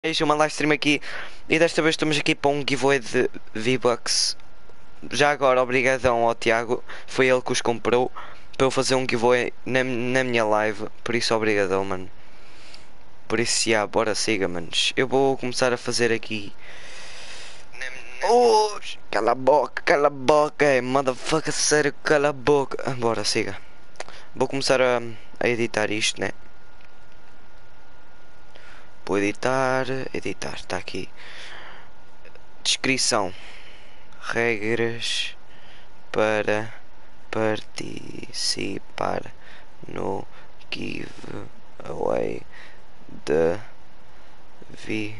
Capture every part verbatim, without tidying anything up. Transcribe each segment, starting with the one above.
Eis uma live stream aqui e desta vez estamos aqui para um giveaway de V-Bucks. Já agora, obrigadão ao Tiago, foi ele que os comprou para eu fazer um giveaway na, na minha live, por isso obrigadão, mano. Por isso, já, bora, siga, manos. Eu vou começar a fazer aqui. Oh, cala a boca, cala a boca, é, motherfucker, sério, cala a boca. Ah, bora, siga. Vou começar a, a editar isto, né? Vou editar, editar, está aqui. Descrição. Regras para participar no giveaway da Vi.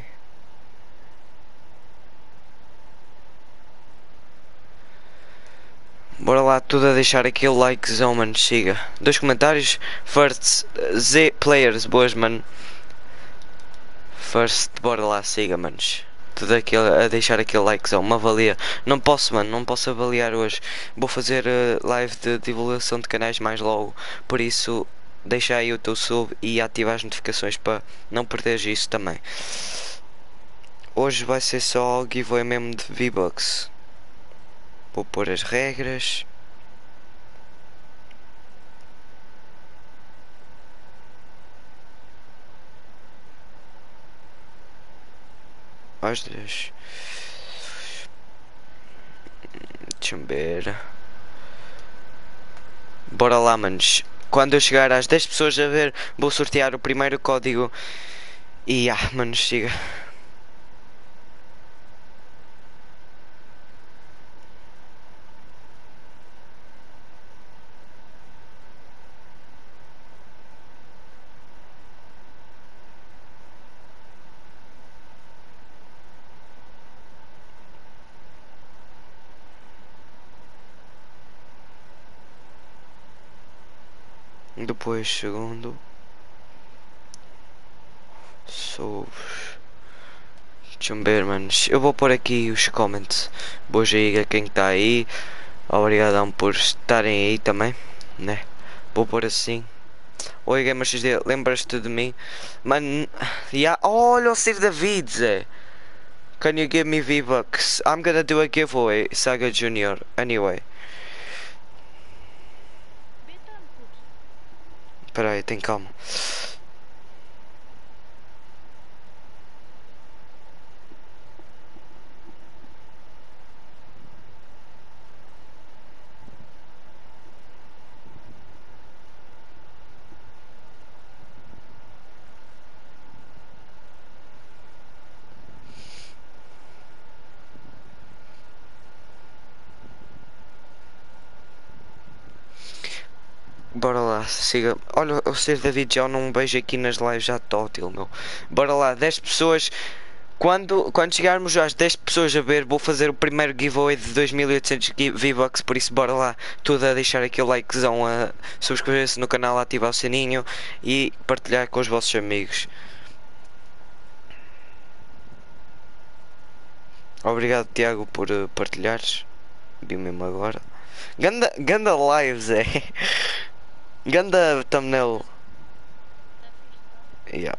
Bora lá, tudo a deixar aquele likezão, mano. Siga. Dois comentários. First, Z Players, boas, mano. First, bora lá, siga, manos. Tudo aquilo, a deixar aquele likezão, uma avalia. Não posso, mano, não posso avaliar hoje. Vou fazer uh, live de divulgação de canais mais logo. Por isso, deixa aí o teu sub e ativa as notificações para não perderes isso também. Hoje vai ser só giveaway mesmo de V-Bucks. Vou pôr as regras. Às dez. Deixa-me ver. Bora lá, manos. Quando eu chegar às dez pessoas a ver, vou sortear o primeiro código. E ah, manos, siga. Depois, segundo. Sou. Deixa-me ver, manos. Eu vou pôr aqui os comments. Boas aí a quem está aí. Obrigadão por estarem aí também, né? Vou pôr assim. Oi, Gamer X D, lembras-te de mim? Mano, yeah. Olha o Sir David, Zé. Can you give me V-Bucks? I'm gonna do a giveaway, Saga Junior. Anyway. Espera aí, tem calma. Bora lá, siga. Olha, o Sr. David já não vejo aqui nas lives já tótil, meu. Bora lá, dez pessoas. Quando, quando chegarmos às dez pessoas a ver, vou fazer o primeiro giveaway de dois mil e oitocentos V-Bucks, por isso bora lá. Tudo a deixar aquele likezão, a subscrever-se no canal, ativar o sininho e partilhar com os vossos amigos. Obrigado, Tiago, por uh, partilhares. Vi mesmo agora. Ganda, ganda lives, é. Ganda thumbnail. Yeah.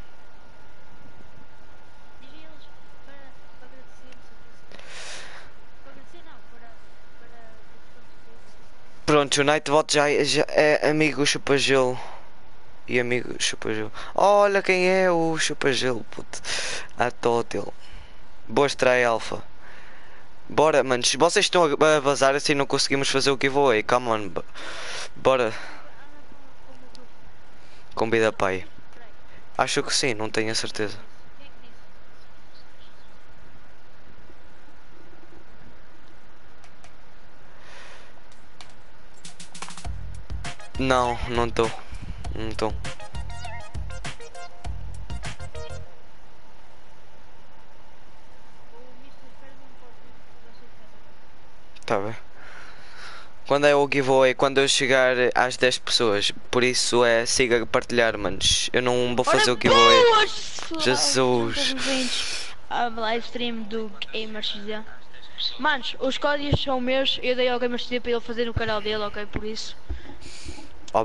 Pronto, o Nightbot já, já é amigo chupa-gelo. E amigo chupa-gelo. Olha quem é o chupa-gelo, puto. A tótil. Boa estreia, Alpha. Bora, manos. Vocês estão a vazar assim, não conseguimos fazer o giveaway. Come on. Bora. Convida pai. Acho que sim, não tenho a certeza. Não, não estou. Não estou. Tá bem. Quando é o giveaway? Quando eu chegar às dez pessoas. Por isso é, siga a partilhar, manos. Eu não vou fazer o giveaway. Jesus. A live stream do Gamer X D. Manos, os códigos são meus. Eu dei ao Gamer X D para ele fazer no canal dele, ok? Por isso.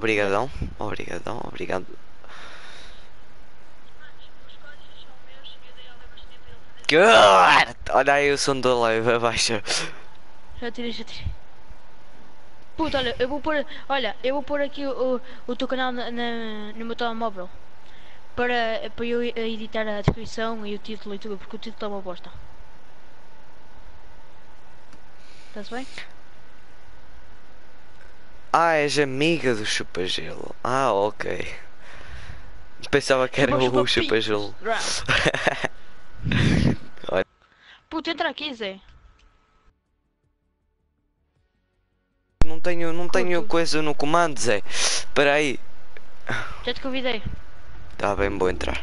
Obrigadão. Obrigadão. Obrigado. Que... Olha aí o som da live, abaixa. Já tirei, já tirei. Puta, olha, eu vou pôr. Olha, eu vou pôr aqui o, o, o teu canal na, na- no meu telemóvel. Para, para eu editar a descrição e o título e tudo, porque o título é uma bosta. Está-se bem? Ah, és amiga do chupa-gelo. Ah, ok. Pensava que era Chupa, o chupa, chupa-gelo. picos. Olha, Puta, entra aqui, Zé. não tenho, não tenho Curto. coisa no comando, Zé. Espera aí. Já te convidei. Tá bem, vou entrar.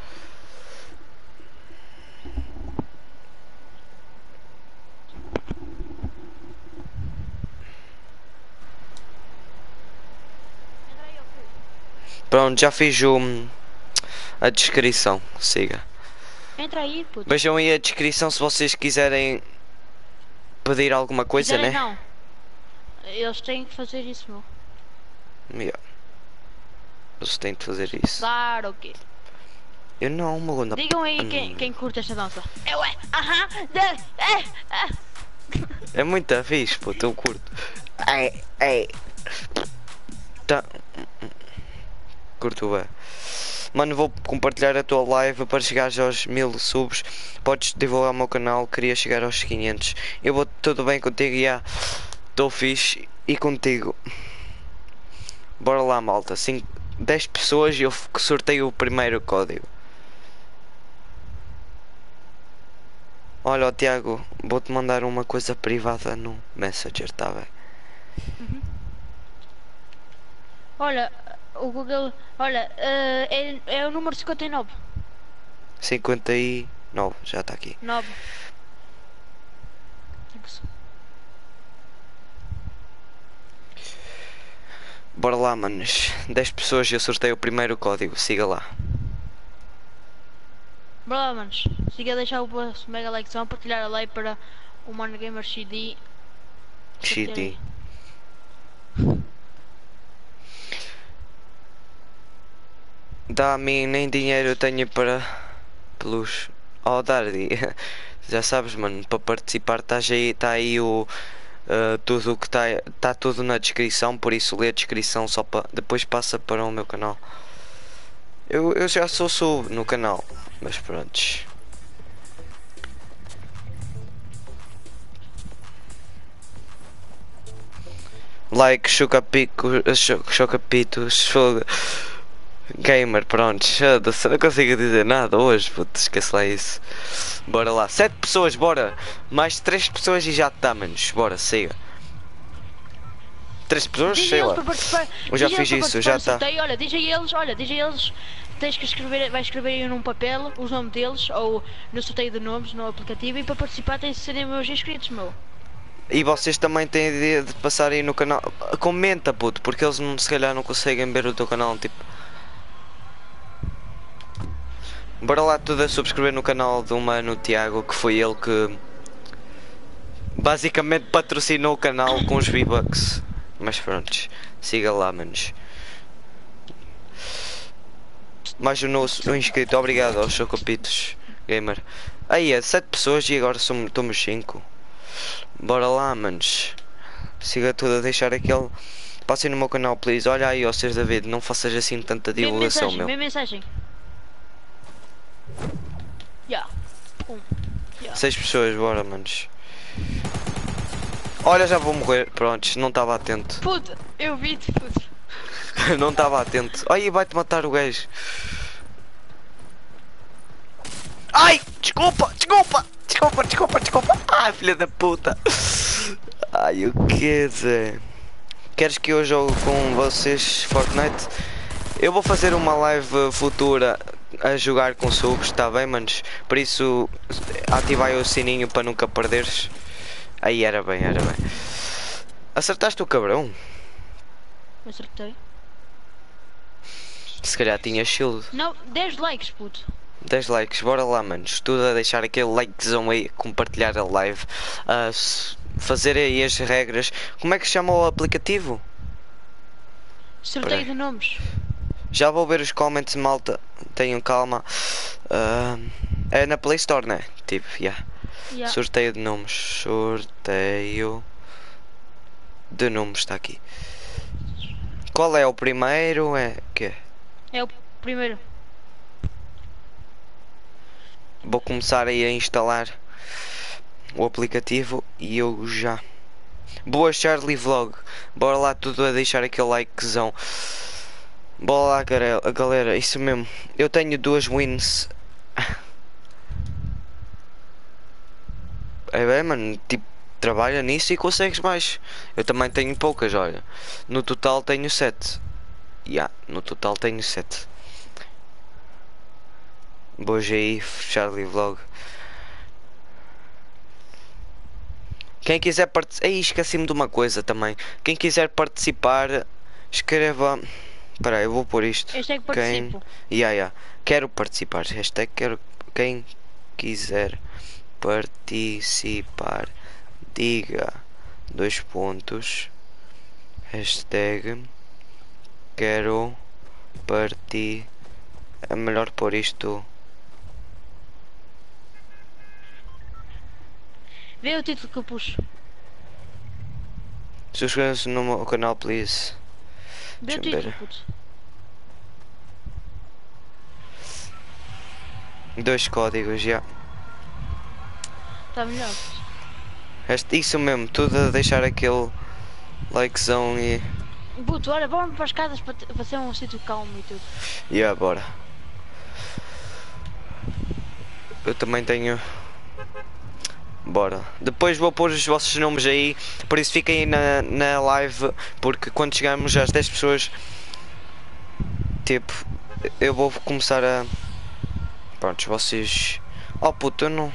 Entra aí, ó. Pronto, já fiz o, a descrição. Siga. Entra aí, puto. Vejam aí a descrição se vocês quiserem pedir alguma coisa, Quiserem, né? não. Eles têm que fazer isso, meu. Yeah. Eles têm de fazer isso. Claro o quê? Eu não, Magunda. Digam aí quem, quem curte esta dança. Eu é, aham, de, é, é. É muito fixe, puto, eu curto. Ei, ei. Tá. Curto bem. Mano, vou compartilhar a tua live para chegares aos mil subs. Podes divulgar o meu canal, queria chegar aos quinhentos. Eu vou tudo bem contigo, já. Estou fixe e contigo. Bora lá, malta. Cinco, dez pessoas e eu sorteio o primeiro código. Olha, ó, Tiago, vou-te mandar uma coisa privada no Messenger, tá bem? Uhum. Olha, o Google. Olha, eh, é, é o número cinquenta e nove. cinquenta e nove, já está aqui. nove. Bora lá, manos. dez pessoas e eu sorteio o primeiro código. Siga lá. Bora lá, manos. Siga a deixar o vosso mega likezão, partilhar a lei para o Mano Gamer C D. X D. Dá-me nem dinheiro eu tenho para pelos. Oh, Dardi. Já sabes, mano, para participar estás aí, está aí o uh, tudo o que está tá tudo na descrição, por isso lê a descrição só para depois passa para o meu canal. Eu, eu já sou sub no canal, mas prontos. Like, choca-pico, choca-pitos, fogo. Gamer, pronto, foda-se, não consigo dizer nada hoje, puto, esquece lá isso. Bora lá, sete pessoas, bora. Mais três pessoas e já está, manos, bora, siga. três pessoas, Diz a sei eles lá. para participar. Eu já diz a fiz eles isso, para já participar está. no sorteio. Olha, diz a eles, olha, diz a eles. Tens que escrever, vai escrever aí num papel os nomes deles ou no sorteio de nomes no aplicativo e para participar tens de serem meus inscritos, meu. E vocês também têm a ideia de passar aí no canal. Comenta, puto, porque eles não, se calhar não conseguem ver o teu canal, tipo. Bora lá tudo a subscrever no canal do mano Tiago, que foi ele que basicamente patrocinou o canal com os V-Bucks. Mas pronto, siga lá, manos. Mais um novo inscrito, obrigado aos Chocopitos Gamer. Aí é sete pessoas e agora somos, somos cinco. Bora lá, manos. Siga tudo a deixar aquele. Passem no meu canal, please. Olha aí, ó, Seres David, não faças assim tanta Vem divulgação, mensagem, meu. vem mensagem. Ya. Um. Ya. Seis pessoas, bora, manos. Olha, já vou morrer. Prontos, não estava atento. Puta, eu vi-te, puto. Não estava atento. Ai, vai-te matar o gajo. Ai, desculpa, desculpa, desculpa, desculpa, desculpa. Ai, filha da puta. Ai, o que, Zé? Queres que eu jogue com vocês Fortnite? Eu vou fazer uma live futura a jogar com subs, está bem, manos? Por isso, ativai o sininho para nunca perderes. Aí era bem, era bem. Acertaste o cabrão? Acertei. Se calhar tinha shield. Não, dez likes, puto. dez likes, bora lá, manos. Tudo a deixar aquele likezão aí, compartilhar a live, a fazer aí as regras. Como é que se chama o aplicativo? Sorteio Peraí. de nomes. Já vou ver os comments, malta. Tenham calma. Ah, é na Play Store, né? Tipo, yeah. Yeah. Sorteio de nomes. Sorteio de nomes, está aqui. Qual é o primeiro? É que É o primeiro. vou começar aí a instalar o aplicativo e eu já. Boa Charlie Vlog. Bora lá tudo a deixar aquele likezão. Bora lá, galera, galera, isso mesmo. Eu tenho duas wins. É bem, mano, tipo, trabalha nisso e consegues mais. Eu também tenho poucas, olha. No total tenho sete. Ya, yeah, no total tenho sete. Boa aí, Charlie Vlog. Quem quiser participar. Ei, esqueci-me de uma coisa também. Quem quiser participar, escreva. Espera aí, eu vou pôr isto. Este é que Quem. participo. Ya, ya. Quero participar. Hashtag quero. Quem quiser participar, diga dois pontos. Hashtag quero partir. É melhor pôr isto. Vê o título que eu pus. Subscreva-se no meu canal, please. Vê o Deixa-me título, ver. puto. Dois códigos, já. Está melhor, puto. Este, isso mesmo, tudo a deixar aquele likezão e. Puto, olha, vamos para as casas para, te- para ser um sítio calmo e tudo. E yeah, bora. Eu também tenho. Bora. Depois vou pôr os vossos nomes aí. Por isso fiquem aí na, na live. Porque quando chegarmos às dez pessoas. Tipo. Eu vou começar a. Prontos, vocês. Oh puto, eu não.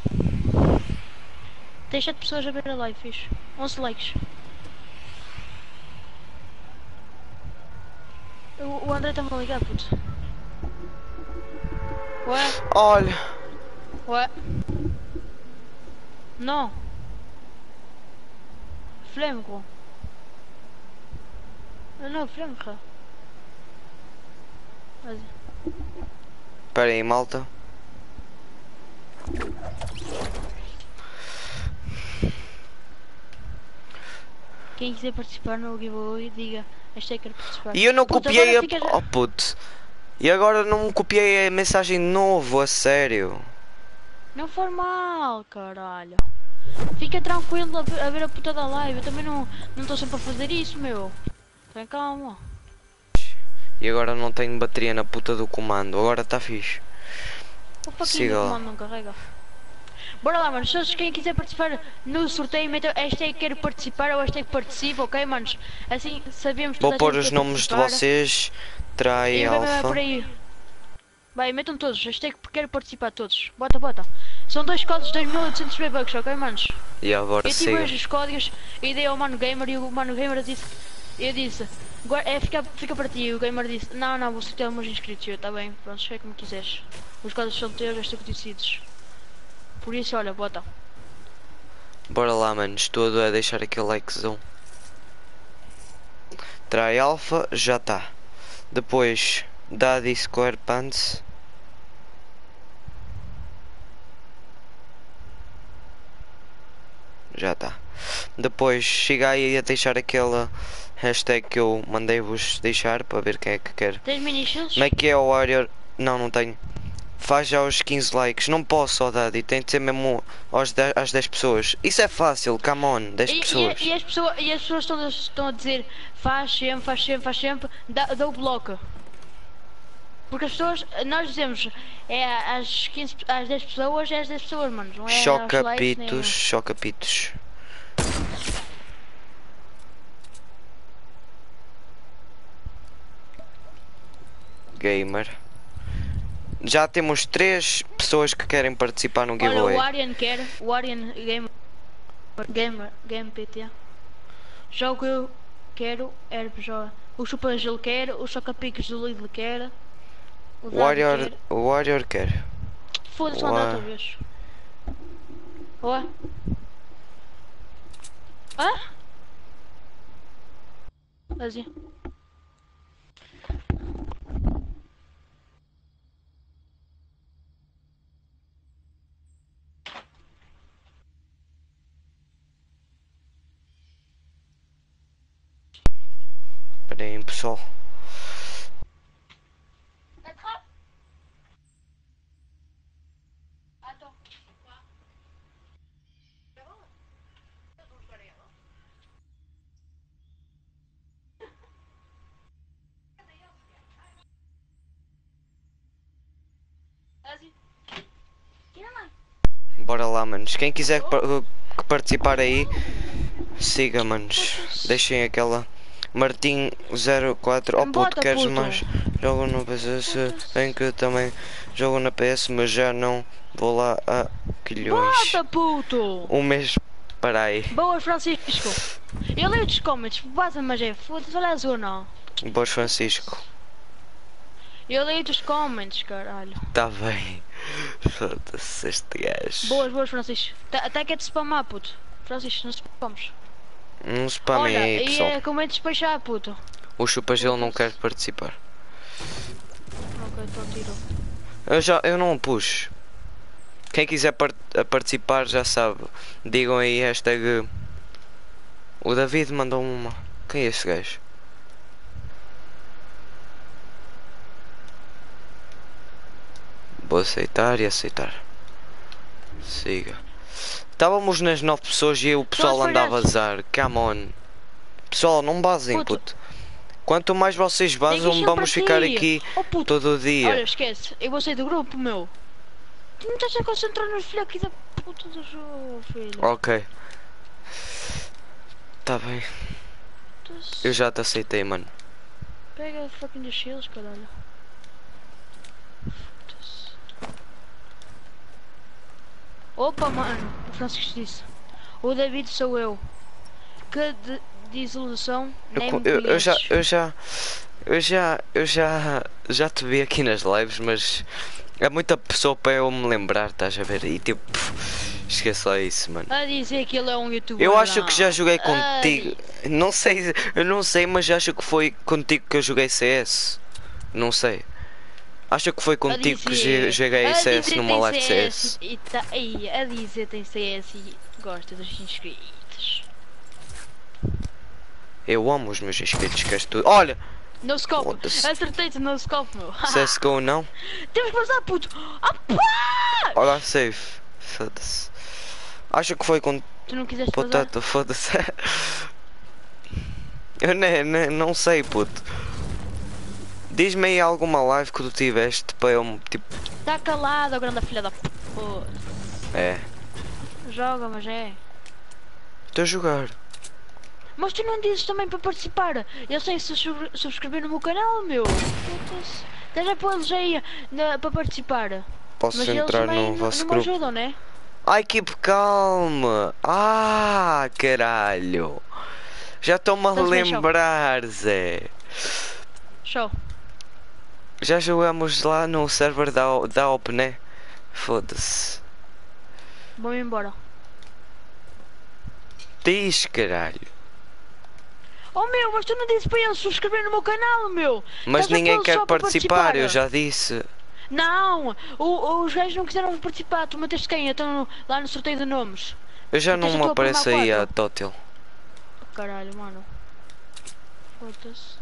Tem sete pessoas a ver a live, fixe. onze likes. O, o André está-me a ligar, puto. Ué? Olha. Ué? Não. Flemco. Não, Flemco. Mas... Espera aí, malta. Quem quiser participar no giveaway, diga. Hashtag quero participar. E eu não Puto, copiei a. agora ficas- Oh puto. E agora não copiei a mensagem de novo, a sério. Não for mal, caralho. Fica tranquilo a ver a, ver a puta da live. Eu também não estou sempre a fazer isso, meu. Tem calma. E agora não tenho bateria na puta do comando. Agora está fixe. O faquinho Siga do lá. comando não carrega. Bora lá, manos. Se quem quiser participar no sorteio, meta hashtag quero participar ou hashtag participa, ok, manos? Assim sabemos Vou toda a pôr gente os quer nomes de participar. vocês. Trai E vai, vai, vai Alpha. por aí. Vai, metam todos. Hashtag quero participar todos. Bota, bota. São dois códigos de dois mil e oitocentos V-Bucks, ok, manos? E agora Eu tive siga. hoje os códigos e dei ao Mano Gamer e o Mano Gamer disse. Eu disse, "Gua- é, fica, fica para ti." E o Gamer disse, não, não, vou sortear meus inscritos. Eu, tá bem, pronto, sei como quiseres. Os códigos são teus, estou conhecidos. Por isso, olha, bota. Bora lá, manos. Todo a deixar aquele likezão. Trai Alpha, já está. Depois, Daddy Square Pants. Já está. Depois, chega aí a deixar aquela hashtag que eu mandei-vos deixar para ver quem é que quer. Tens mini shields? Como é que é o Warrior? Não, não tenho. Faz já os quinze likes. Não posso, ó Daddy. Tem de ser mesmo aos dez, às dez pessoas. Isso é fácil, come on. dez E, pessoas. e, e as pessoas, e as pessoas estão, estão a dizer, faz sempre, faz sempre, faz sempre, dá, dá o bloco. Porque as pessoas, nós dizemos, é às, quinze, às dez pessoas, é às dez pessoas, mano. Não é aos likes, nem... Choca-pitos, choca-pitos. Gamer. Já temos três pessoas que querem participar no Olha, giveaway. o Arian quer, o Arian Gamer, Gamer, Game P T. Já o que eu quero, Herb joga. O Chupangelo quer, o Choca-Picos do Lidl quer. O Dado Warrior, quer. o Warrior quer. Foda-se, Ua- mandar outra vez. Ué? Hã? Assim. Esperem, pessoal. Bora lá, manos. Quem quiser par participar aí, siga, manos. Deixem aquela Martim zero quatro. Oh puto, queres mais? Jogo no P S, bem que também jogo na P S, mas já não vou lá a quilhões. Bota, puto! Um mês para aí. Boas, Francisco. Eu leio os comments, vaza, mas é foda-se, olha a zona. Boas, Francisco. Eu leio os comments, caralho. Tá bem. Foda-se este gajo. Boas, boas, Francisco. Até que é de spamar, puto. Francisco, não spamamos. Não spamem Olha, aí, pessoal. e é como é despachar, puto. O Chupagel não quer participar. Ok, então tirou. Eu já, eu não puxo. Quem quiser par participar já sabe. Digam aí hashtag. O David mandou uma. Quem é esse gajo? Vou aceitar e aceitar. Siga. Estávamos nas nove pessoas e o pessoal andava a vazar. Come on. Pessoal, não basem, Puto. puto. Quanto mais vocês vazam, vamos ficar aqui oh, puto. todo o dia. Olha, esquece. Eu vou sair do grupo, meu. Tu não estás a concentrar nos filhos aqui da puta do jogo, filho. Ok. Tá bem. Eu já te aceitei, mano. Pega a fucking dos shields, caralho. Opa, mano. O Francisco disse. O David sou eu. Que de desilusão. Nem Eu, me eu, eu já, conheces. eu já, eu já, eu já, já te vi aqui nas lives, mas é muita pessoa para eu me lembrar, estás a ver? E tipo, esquece lá isso, mano. A dizer que ele é um youtuber. Eu acho não. que já joguei A contigo. Não sei, eu não sei, mas acho que foi contigo que eu joguei C S. Não sei. Acho que foi contigo que dizer- jo- joguei a C S dizer numa tem live de C S. E tá, aí, a dizer tem C S e gosta dos inscritos. Eu amo os meus inscritos, que és tu. Olha, No scope. Foda-se. Acertei-te no scope, meu. C S G O não. Temos que passar, puto. Ah, pá! Olha, save. Foda-se. Acho que foi com Tu não quiseste passar? Potato, foda-se. Eu nem, nem, não sei, puto. Diz-me aí alguma live que tu tiveste para eu, tipo... Tá calado, grande filha da p... É, Joga, mas é. estou a jogar. Mas tu não dizes também para participar. Eu sei se sub- subscrever no meu canal, meu. Foda-se. Até já pôs aí na- para participar. Posso Mas eles entrar também no não- vosso não me grupo? ajudam, né? Ai, que calma. Ah, caralho. Já estou-me a Estás bem, Chau? lembrar, Zé. Show. Já jogamos lá no server da, O- da Op, né? Foda-se. Vou-me embora. Diz, caralho. Oh meu, mas tu não disse para eles subscrever no meu canal, meu. Mas Estás a ninguém pô-los quer só para participar, eu já disse. Não, o- os gajos não quiseram participar. Tu meteste quem? Então lá no sorteio de nomes. Eu já Tu não tens a me tua aparece prima aí a quatro? Tótil. Caralho, mano. Foda-se.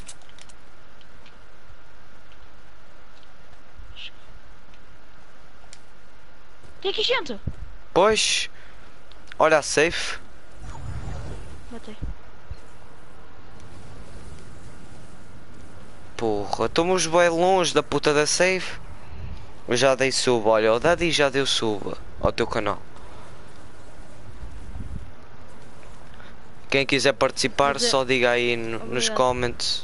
Tem aqui gente. Pois, olha a safe. Matei. Porra, estamos bem longe da puta da safe. Eu já dei sub, olha, o Daddy já deu sub ao teu canal. Quem quiser participar, Mas é- só diga aí no- nos Obrigado. comments.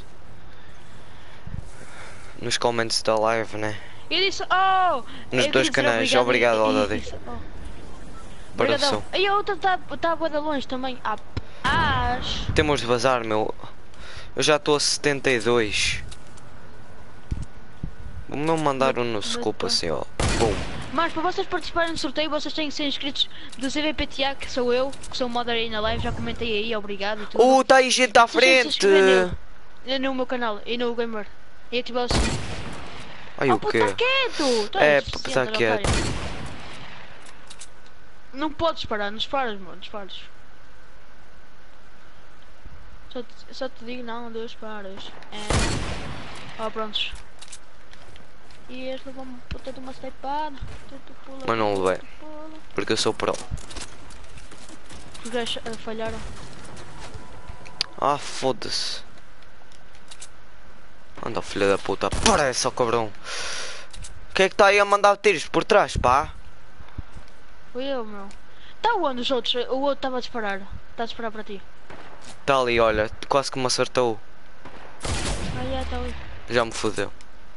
Nos comments da live, né? Eu disse, oh! Nos Eu dois queria dizer canais, obrigado, e- e- Daddy. disse, oh. Produção. Obrigadão. E a outra está tá bué de longe também. Ah, as. Temos de vazar, meu. Eu já estou a setenta e dois. O meu mandaram no scope assim, ó. Bum. Mas para vocês participarem do sorteio, vocês têm que ser inscritos do C V P T A, que sou eu, que sou o modder aí na live, já comentei aí, obrigado e tudo. Uh, tá aí gente à Vocês têm que se frente! inscrever nele, no meu canal e no Gamer. E ativar o sininho. Ai, Oh, o puto, quê? tá quieto! Tu É, és p- deficiente, tá olha, quieto. otário. Não podes parar, não disparas, mano, disparas. Só te, só te digo não, dois pares. É. Ó, prontos. E este levou uma puta de uma stepada. Mas não levei. Porque eu sou pro. Os gajos uh, falharam. Ah, foda-se. Anda, filha da puta. Parece, ó cabrão. Quem é que está aí a mandar tiros por trás, pá? Fui eu, meu. Tá onde os outros? O outro estava a disparar. Está a disparar para ti. Está ali, olha. Quase que me acertou. Ah, já está ali. Já me fodeu.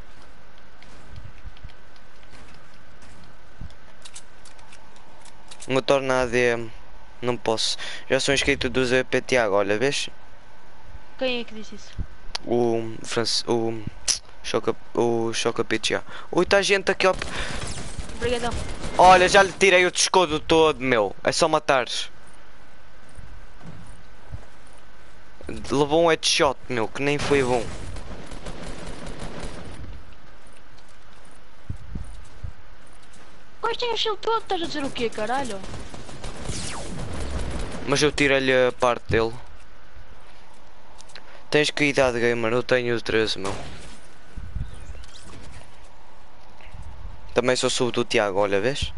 Uma torna A D. Não posso. Já sou inscrito do Z P Tiago, olha, vês? Quem é que disse isso? O France, o Choca, o Choca Pitch. Ui, está gente aqui, ó. Obrigadão. Olha, já lhe tirei o descodo todo, meu. É só matares. Levou um headshot, meu, que nem foi bom. Hoje tem o shield todo, estás a dizer o quê, caralho? Mas eu tirei-lhe a parte dele. Tens que idade, gamer? Eu tenho treze, meu. Também sou sub do Tiago, olha, vês?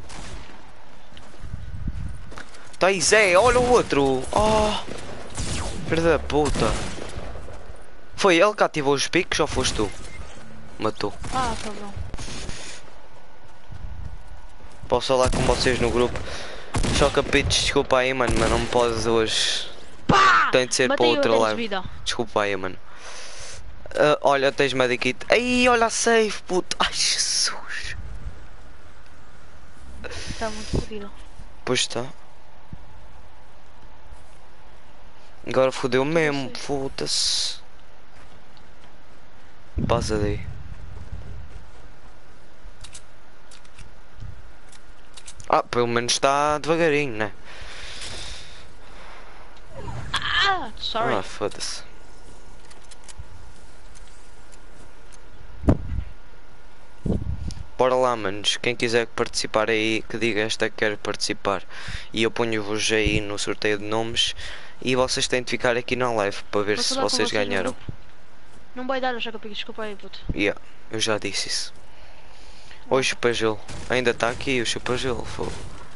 Tá aí, Zé, olha o outro. Oh, filho da puta. Foi ele que ativou os picos ou foste tu? Matou. Ah, cabrão. Posso falar com vocês no grupo. Choca Pitch, desculpa aí, mano, mas não me podes hoje. Pá! Tem de ser para Matei outra o live. vida. Desculpa aí, mano. Uh, olha, tens medikit. Aí, olha a safe, puto. Ai, Jesus. Está muito fodido. Pois está. Agora fodeu mesmo, foda-se. Passa daí. Ah, pelo menos está devagarinho, né? Ah, sorry. Ah, foda-se. Bora lá, manos. Quem quiser participar aí, que diga esta que quer participar. E eu ponho-vos aí no sorteio de nomes. E vocês têm de ficar aqui na live para ver Posso se falar com vocês vocês no ganharam. grupo? Não vai dar o choca-pico, desculpa aí, puto. Yeah, eu já disse isso. Oi, chupa-gelo. Ainda está aqui o chupa-gelo, fogo.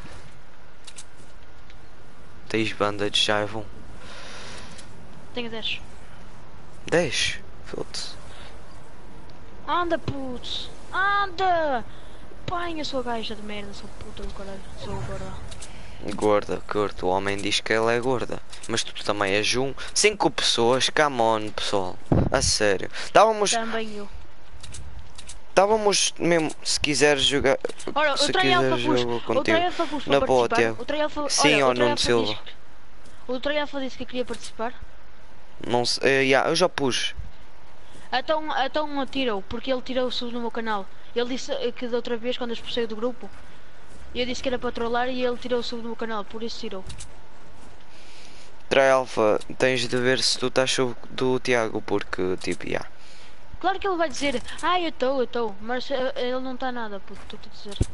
Tens bandage, já é bom. Tenho dez. dez? Foda-se. Anda, putz! Anda! Pai, eu sou a gaja de merda, sou puta do caralho. Sou gorda. Gorda, gordo. O homem diz que ela é gorda. Mas tu também és um. Cinco pessoas, come on, pessoal. A sério. Estávamos. Também eu. Estávamos mesmo. Se quiseres jogar. Ora, se o Trialfa quiseres pus. jogo O contigo. Trialfa pus Na para boa, participar. Tiago. O Trialfa. Sim, olha, ou o Nuno Trialfa Silva. disse que- O Trialfa disse que queria participar. Não sei. eh, yeah, eu já pus. Então, então tirou, porque ele tirou o sub no meu canal. Ele disse que da outra vez, quando eu expulsei do grupo, eu disse que era para trollar e ele tirou o sub do meu canal, por isso tirou. Try Alpha, tens de ver se tu estás sub do Tiago, porque tipo, yeah. Claro que ele vai dizer, ah, eu estou, eu estou, mas eh, ele não está nada, puto, estou-te a dizer.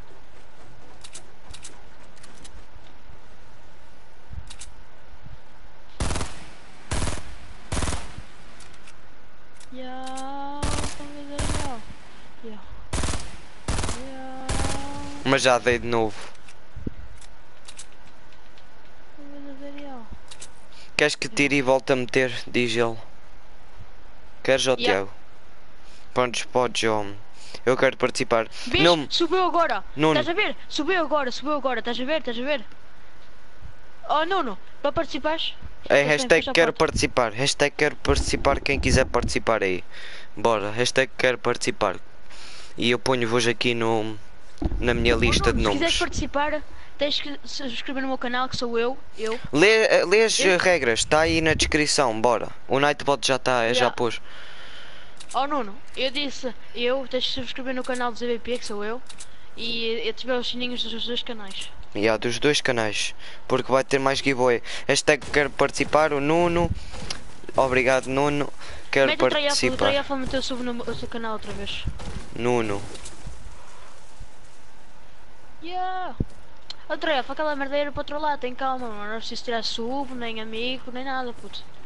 Yeah, yeah, yeah. Yeah. Mas já dei de novo. Queres que tire e volte a meter? Diz ele. Queres ao Yeah. Tiago? Prontos, podes, homem. Eu quero participar. Vês? Não, Subiu agora! Nuno. Estás a ver? Subiu agora, subiu agora, estás a ver? Estás a ver? Oh Nuno, para participares? é Depois hashtag tem que quero puxar participar. Hashtag quero participar. Quem quiser participar aí. Bora, hashtag quero participar. E eu ponho-vos aqui no, na minha foto. lista Oh, Nuno, de se quiseres nomes. participar, tens que se subscrever no meu canal, que sou eu, eu. Lê, eh, lê as Eu- eh, regras, está aí na descrição, bora. O Nightbot já está, já Yeah. pôs. Oh Nuno, eu disse, eu, tens que subscrever no canal do Z B P, que sou eu. E eu tiver os sininhos dos dois canais. E há dos dois canais, porque vai ter mais giveaway. Hashtag quero participar, o Nuno. Obrigado, Nuno. Quero Mete o Trialfa, o participar. Trialfa meteu sub no no seu canal outra vez. Nuno. Yeah! O Trialfa, aquela merda era para outro lado, tem calma, mano. Não é preciso tirar sub, nem amigo, nem nada, puto.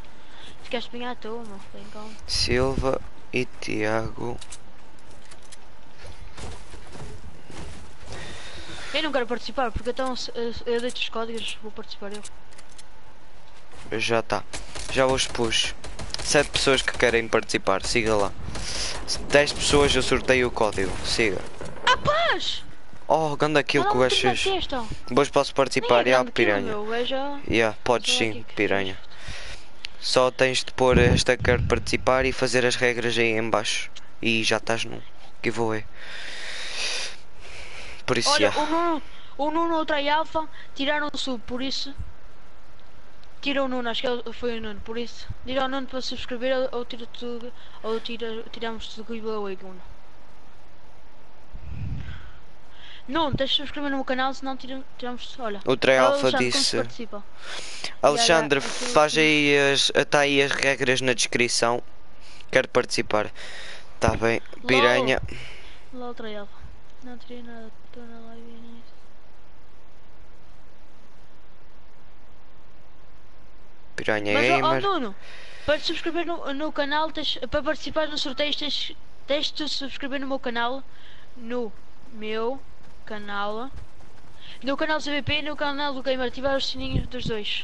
Ficaste bem à toa, meu. Bem calmo. Silva e Tiago. Eu não quero participar, porque então se- eu deito os códigos, vou participar eu. Já tá. Já os pus. Sete pessoas que querem participar. Siga lá. Dez pessoas eu sorteio o código. Siga. Rapaz! Oh, ganda aquilo que o Fala-me gajo tudo na fez. testa. Depois posso Nem é participar. E há grande aquilo, piranha. meu. É já... Yeah, podes Só sim, aqui que piranha. fiz. Só tens de pôr esta quer participar e fazer as regras aí em baixo. E já estás no giveaway. Por isso Olha, já. o Nuno, o Nuno Ultra Alpha tiraram o sub, por isso. Tira o Nuno, acho que ele- foi o Nuno, por isso. Diga ao Nuno para subscrever ou, ou tira tudo. Ou tira, tiramos tudo do giveaway, Nuno. Nuno, tens de subscrever no meu canal, senão tira, tiramos. Olha. O Trey Olha o Alpha Alexandre, como se disse. participa. Alexandre, Ya, ya, aquilo faz que- aí as. Tá aí as regras na descrição. Quero participar. Tá bem. Piranha. Lá Ultra Alpha. Não tirei nada, estou na live nisso. Piranha Mas, ó, ó, Gamer. Nuno, para te subscrever no, no canal, tens, para participar no sorteio, tens, tens de subscrever no meu canal. No meu canal. No canal do C V P e no canal do Gamer. Ativar os sininhos dos dois.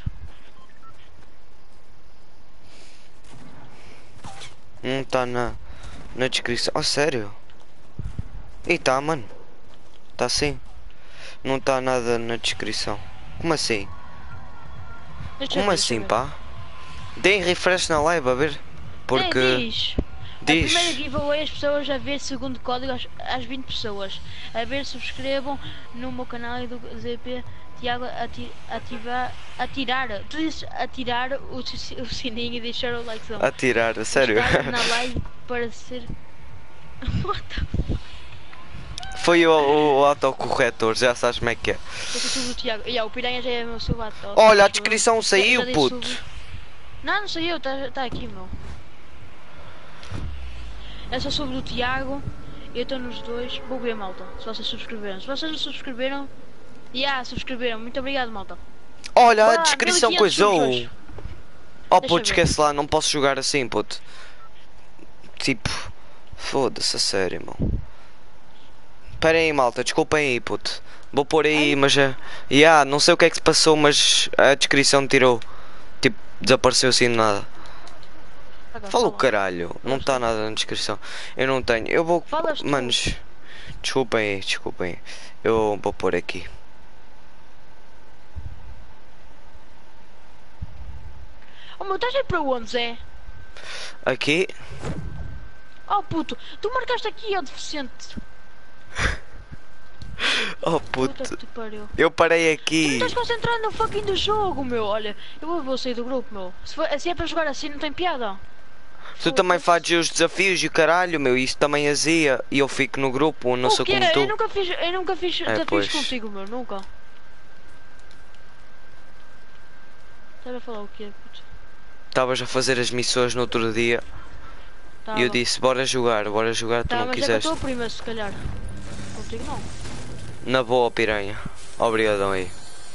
Não tá na, na descrição. Oh, sério? E tá, mano. Tá sim. Não tá nada na descrição. Como assim? Deixa eu Como ver, assim, deixa eu ver. pá? Deem refresh na live a ver. Porque. É, diz. A Diz. primeira giveaway as pessoas a ver segundo código às, às vinte pessoas. A ver, subscrevam no meu canal e do Z P Tiago ati, ativar, atirar. Tu dizes atirar o, si- o sininho e deixar o likezão. Atirar, a sério. Estar na live para ser. What the Foi o, o, o autocorretor, já sabes como é que é. Eu sou sub do Tiago. Yeah, o Piranha já é meu sub. Olha, a descrição saiu, Já dei puto. sub. Não, não saiu, tá, tá aqui, meu. Eu sou sub do Tiago. Eu estou nos dois. Vou ver, malta. Se vocês subscreveram. Se vocês não subscreveram. Já, yeah, subscreveram. Muito obrigado, malta. Olha, a Ah, descrição mil e quinhentos coisou. subs hoje. Oh, Deixa puto, ver. esquece lá, não posso jogar assim, puto. Tipo, foda-se, a sério, irmão. Espera aí, malta, desculpem aí, puto. Vou pôr aí, Ai. mas já. Yeah, não sei o que é que se passou, mas a descrição tirou. Tipo, desapareceu assim de nada. Agora, Fala o fala. caralho, não está nada na descrição. Eu não tenho. Eu vou. Falas tu. Manos, desculpem aí, desculpem aí. Eu vou pôr aqui. Oh, meu, estás aí para onde, Zé? Aqui. Oh, puto, tu marcaste aqui, ó, deficiente. Oh, Puta que puto. te pariu. Eu parei Tu não aqui. estás concentrado no fucking do jogo, meu. Olha, eu vou, vou sair do grupo, meu. Se, for, se é para jogar assim, não tem piada. Tu também fazes os desafios e o caralho, meu. Isso também azia. E eu fico no grupo, não O sou quê? como tu. Eu nunca fiz, eu nunca fiz É, desafios pois. contigo, meu. Nunca. Estás a falar o quê, puto? Estavas a fazer as missões no outro dia. Tava. E eu disse, bora jogar, bora jogar, tu Tá, não mas é que eu quiseste. estou a prima, se calhar. Contigo não. Na boa, piranha. Obrigadão aí.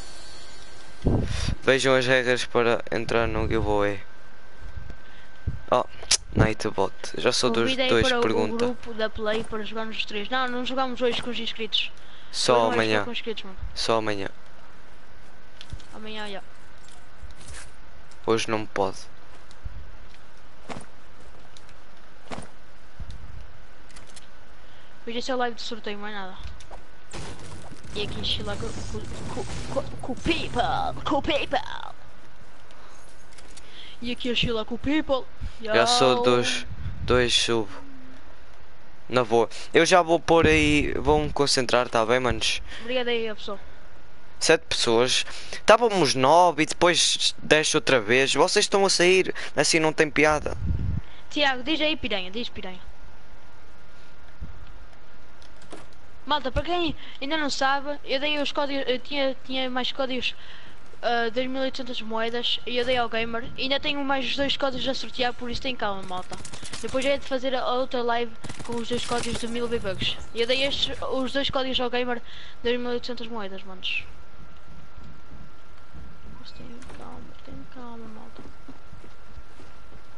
Vejam as regras para entrar no giveaway. Oh, Nightbot. Já sou dos Convidei dois para o, o pergunta. grupo da Play para jogarmos os três. Não, não jogamos hoje com os inscritos. Só Hoje não é jogar amanhã. Com os inscritos, mano. Só amanhã. Amanhã, já. Hoje não pode. Hoje esse é o live de sorteio, mais nada. E aqui enchi lá com com- com- com o people, com o people. E aqui enchi lá com o people. Já sou Yo. dos dois sub. Na boa. Eu já vou pôr aí. Vou-me concentrar, tá bem, manos? Obrigado aí, pessoal. Sete pessoas. Estávamos nove e depois dez outra vez. Vocês estão a sair. Assim não tem piada. Tiago, diz aí, piranha, diz piranha. Malta, para quem ainda não sabe, eu dei os códigos, eu tinha, tinha mais códigos, uh, dois mil e oitocentas moedas, e eu dei ao gamer. E ainda tenho mais dois códigos a sortear, por isso tem calma, malta. Depois é de fazer a outra live com os dois códigos de mil V-Bucks. E eu dei estes, os dois códigos ao gamer, dois mil e oitocentas moedas, manos. Mas tem calma, tem calma, malta.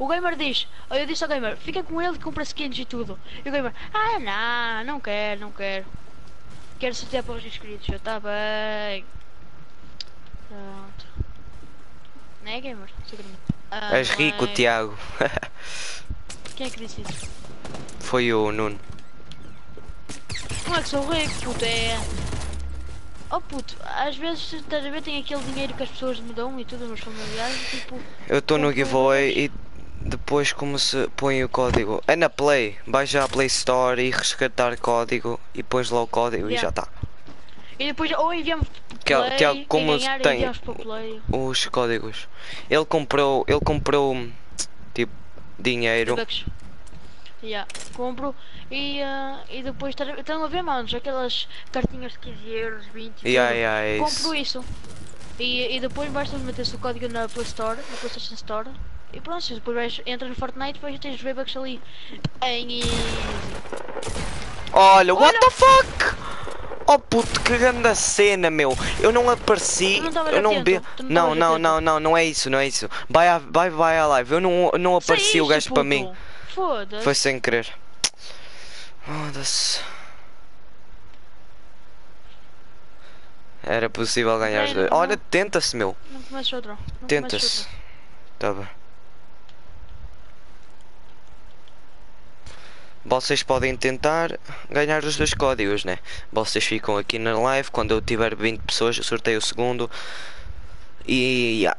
O gamer diz, eu disse ao gamer, fica com ele e compra skins e tudo. E o gamer, ah não, não quero, não quero. Quero sortear para os inscritos, eu tá bem. Pronto. Não é gamer? Sou gamer. Ah, És não rico, é. Tiago. Quem é que disse isso? Foi o Nuno. Não é que sou rico, puto, é... Oh puto, às vezes, estás a ver, tem aquele dinheiro que as pessoas me dão e tudo, meus familiares, tipo... Eu estou no compro giveaway umas- e depois como se põe o código. É na Play. Vais já à Play Store e resgatar código e pões lá o código e Yeah. já está. E depois, ou enviamos Que- para Play, Tiago, quem como ganhar tem- enviamos para Play. Os códigos. Ele comprou, ele comprou tipo dinheiro. Bucks. Yeah. Compro e, ah, e depois estás a- estão a ver, manos, aquelas cartinhas de quinze euros, vinte e Yeah, tudo. yeah, é Compro isso. isso. E, e depois basta meter-se o código na Play Store, na PlayStation Store. E pronto, depois vais, entras no Fortnite e depois tens os V-Bucks ali em easy. Olha, what Olha! the fuck? Oh puto, que grande cena, meu. Eu não apareci, Tu não estavas eu não atento, vi. tu não Não, estavas não, atento. não, não, não é isso, não é isso. Vai, à- vai, vai à live. Eu não, não apareci o Saíste, gajo para puto. mim. Foda-se. Foi sem querer. Foda-se. Era possível ganhar os Não, dois. não. Olha, tenta-se, meu. Não começas outro. Não comeces Tenta-se. outro. Tá bem. Vocês podem tentar ganhar os dois códigos, né? Vocês ficam aqui na live. Quando eu tiver vinte pessoas, eu sorteio o segundo. E yeah.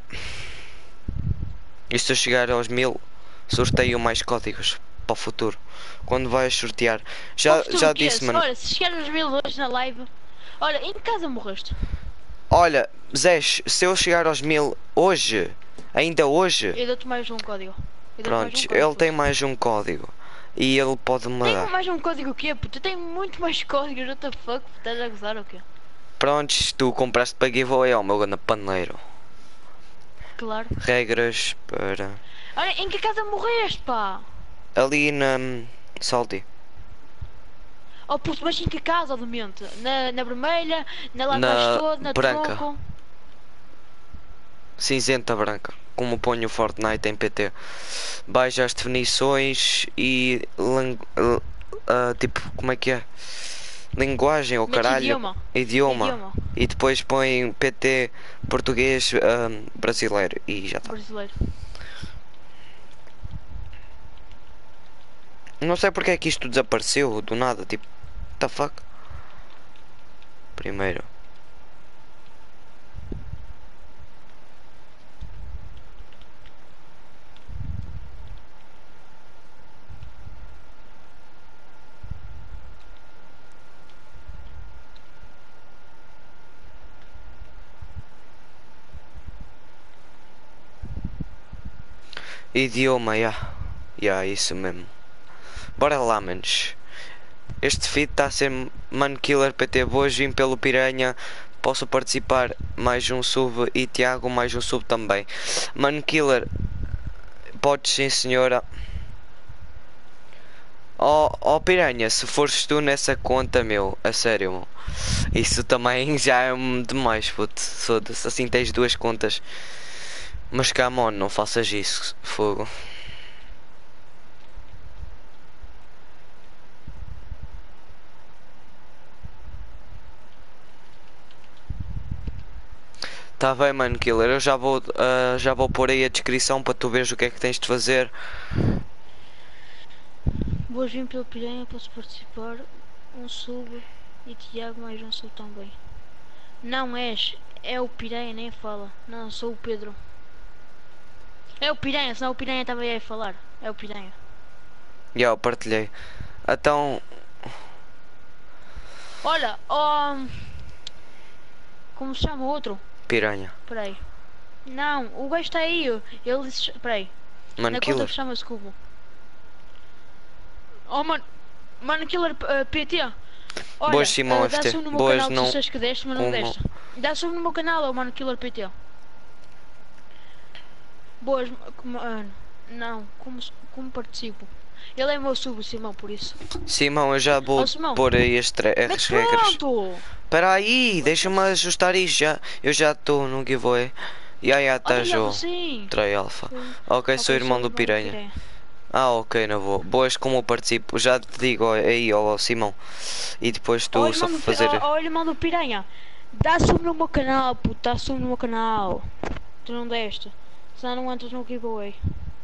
E se eu chegar aos mil, sorteio mais códigos para o futuro. Quando vais sortear. Já, Ouve tu já o que é? disse, mano. Olha, se chegar aos mil hoje na live. Olha, em que casa morreste? Olha, Zé, se eu chegar aos mil hoje, ainda hoje, Eu dou-te mais um código. Eu dou-te pronto, mais um código, ele puto. tem mais um código. E ele pode me Tem dar. mais um código o quê, puto? Eu tenho muito mais códigos, what the fuck? Estás a gozar ou quê? Prontos, tu compraste para giveaway ao meu grande paneiro. Claro. Regras para. Olha, em que casa morreste, pá? Ali na hum, Salty. Oh puto, mas em que casa, demente? Na, na vermelha, na lá Na atrás toda, na branca. tronco? Cinzenta branca. Como ponho o Fortnite em P T. Baixa as definições e. Lang... uh, uh, tipo, como é que é? Linguagem ou Mete caralho. idioma. Idioma. Idioma. E depois põe P T português hum, brasileiro. E já está. Brasileiro. Não sei porque é que isto desapareceu do nada. Tipo, what the fuck? Primeiro. Idioma, já. Já, isso mesmo. Bora lá, manos. Este feed está a ser Mano Killer P T. Hoje vim pelo Piranha. Posso participar? Mais um sub. E Tiago, mais um sub também. Mano Killer. Podes sim, senhora. Oh, oh Piranha, se fores tu nessa conta, meu. A sério, meu. Isso também já é demais, puto. Foda-se. Assim tens duas contas. Mas come on, não faças isso. Fogo. Tá bem, mano, Killer. Eu já vou, uh, já vou pôr aí a descrição para tu veres o que é que tens de fazer. Boas-vindas pelo Piranha, posso participar? Um sub e Tiago mais um sub também. Não és, é o Piranha, nem fala. Não, sou o Pedro. É o Piranha, senão o Piranha estava aí a falar. É o Piranha. Já, eu partilhei. Então, Olha, oh, como se chama o outro? Piranha. Peraí. Não, o gajo está aí. Ele disse. Peraí. Mano, Na Killer. conta que chama-se Cubo. Oh, mano. Mano, Killer uh, P T. Olha, Boas, Simão uh, F dá T. sub no meu Boas, canal não. se vocês que deste, mas não Como- deste. Dá sub no meu canal, oh, Mano Killer P T. Boas, mano. Não, como, como participo? Ele é meu sub, Simão, por isso. Simão, eu já vou Oh, Simão. pôr aí as, tre- as Mas regras. pronto! Espera aí, deixa-me ajustar isto já. Eu já estou no giveaway. Ya, ya, estás Olha, o sim. Trai Alpha. Sim. Ok, sou irmão do Piranha. Ah, ok, não vou. Boas, como eu participo, já te digo aí, ó Simão. E depois Ó tu só irmão, do, pi- fazer. ó, ó, irmão do Piranha, dá sub no meu canal, puto, dá sub no meu canal. Tu não deste, senão não entras no giveaway.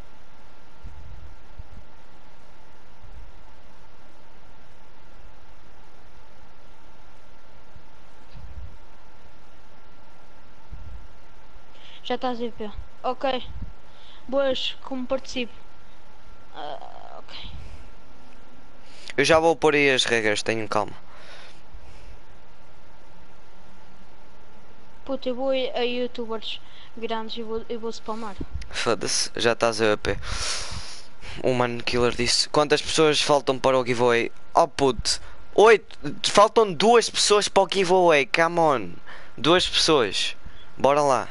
Já estás I P. Ok. Boas, como participo. Ah, ok. Eu já vou pôr aí as regras, tenham calma. Puto, eu vou a youtubers grandes e vou, eu vou spamar. Foda-se, já estás a AP. O Mano Killer disse: quantas pessoas faltam para o giveaway? Oh puto, oito. Faltam duas pessoas para o giveaway, come on. Duas pessoas. Bora lá.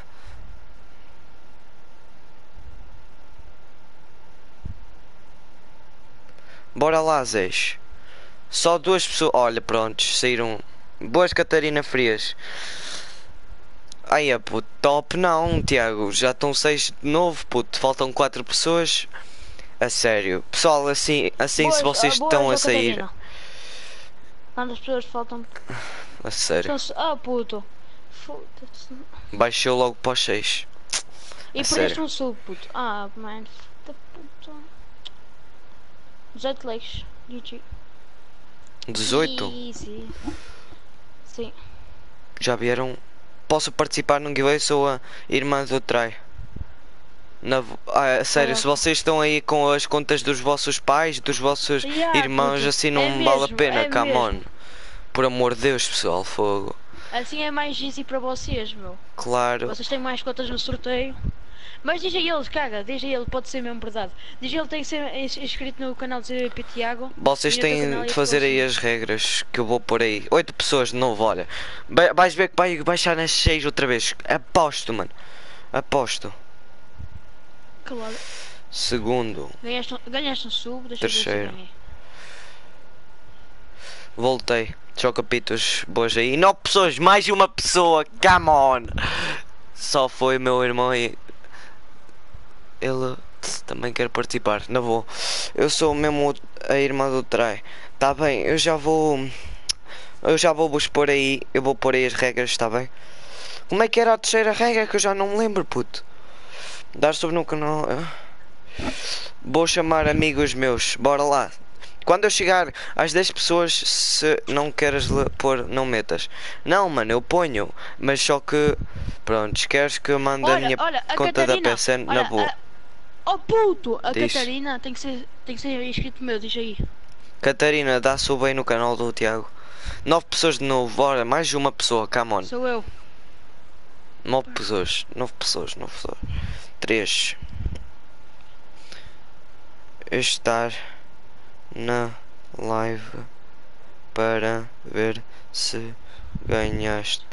Bora lá, Zés. Só duas pessoas. Olha, prontos, saíram. Boas, Catarina Frias. Ai, é puto, top não, Tiago. Já estão seis de novo, puto. Faltam quatro pessoas. A sério. Pessoal, assim, assim Boas, se vocês ah, boas, estão a ó, sair. Catarina. Quantas pessoas faltam? A sério. Só- Ah, puto. Foda-se. Baixou logo para os seis. E A perdeste sério. um sub, puto. Ah, man. Da puta. dezoito likes. G G. dezoito? Easy. Sim. Já vieram? Posso participar num giveaway? Sou a irmã do Trai. Na... Ah, a sério, se Ah. vocês estão aí com as contas dos vossos pais, dos vossos Yeah, irmãos, puto. assim não É vale a mesmo, pena, é come on. mesmo. Por amor de Deus, pessoal, fogo. Assim é mais easy para vocês, meu. Claro. Vocês têm mais contas no sorteio. Mas diz a eles, caga, diz a ele, pode ser mesmo verdade. Diz a ele tem que ser ins- inscrito no canal de C V P Tiago. Vocês e no teu têm canal de e fazer aí próximo. as regras que eu vou pôr aí. Oito pessoas de novo, olha. Vai- Vais ver que vai baixar nas seis outra vez. Aposto, mano. Aposto. Claro. Segundo. Ganhaste, um- ganhaste um sub, deixa eu ver se eu Terceiro. ganhei. Voltei. Chocapitos, boas aí. Nove pessoas, mais uma pessoa. Come on. Só foi meu irmão e ele também quer participar. Não vou. Eu sou mesmo a irmã do Trai. Tá bem, eu já vou. Eu já vou vos pôr aí. Eu vou pôr aí as regras, tá bem? Como é que era a terceira regra que eu já não me lembro, puto? Dar sobre no canal. Vou chamar amigos meus. Bora lá. Quando eu chegar às dez pessoas, se não queres pôr, não metas. Não, mano, eu ponho. Mas só que. Pronto, queres que eu mande a Olha, minha olha, a conta da Catarina. P S N na Olha, boa? a- oh puto! A Diz. Catarina tem que ser, tem que ser inscrito meu, diz aí. Catarina, dá sub aí no canal do Tiago. Nove pessoas de novo, bora, mais uma pessoa, come on. Sou eu. Nove pessoas, nove pessoas, nove pessoas. Três. Estar na live para ver se ganhaste.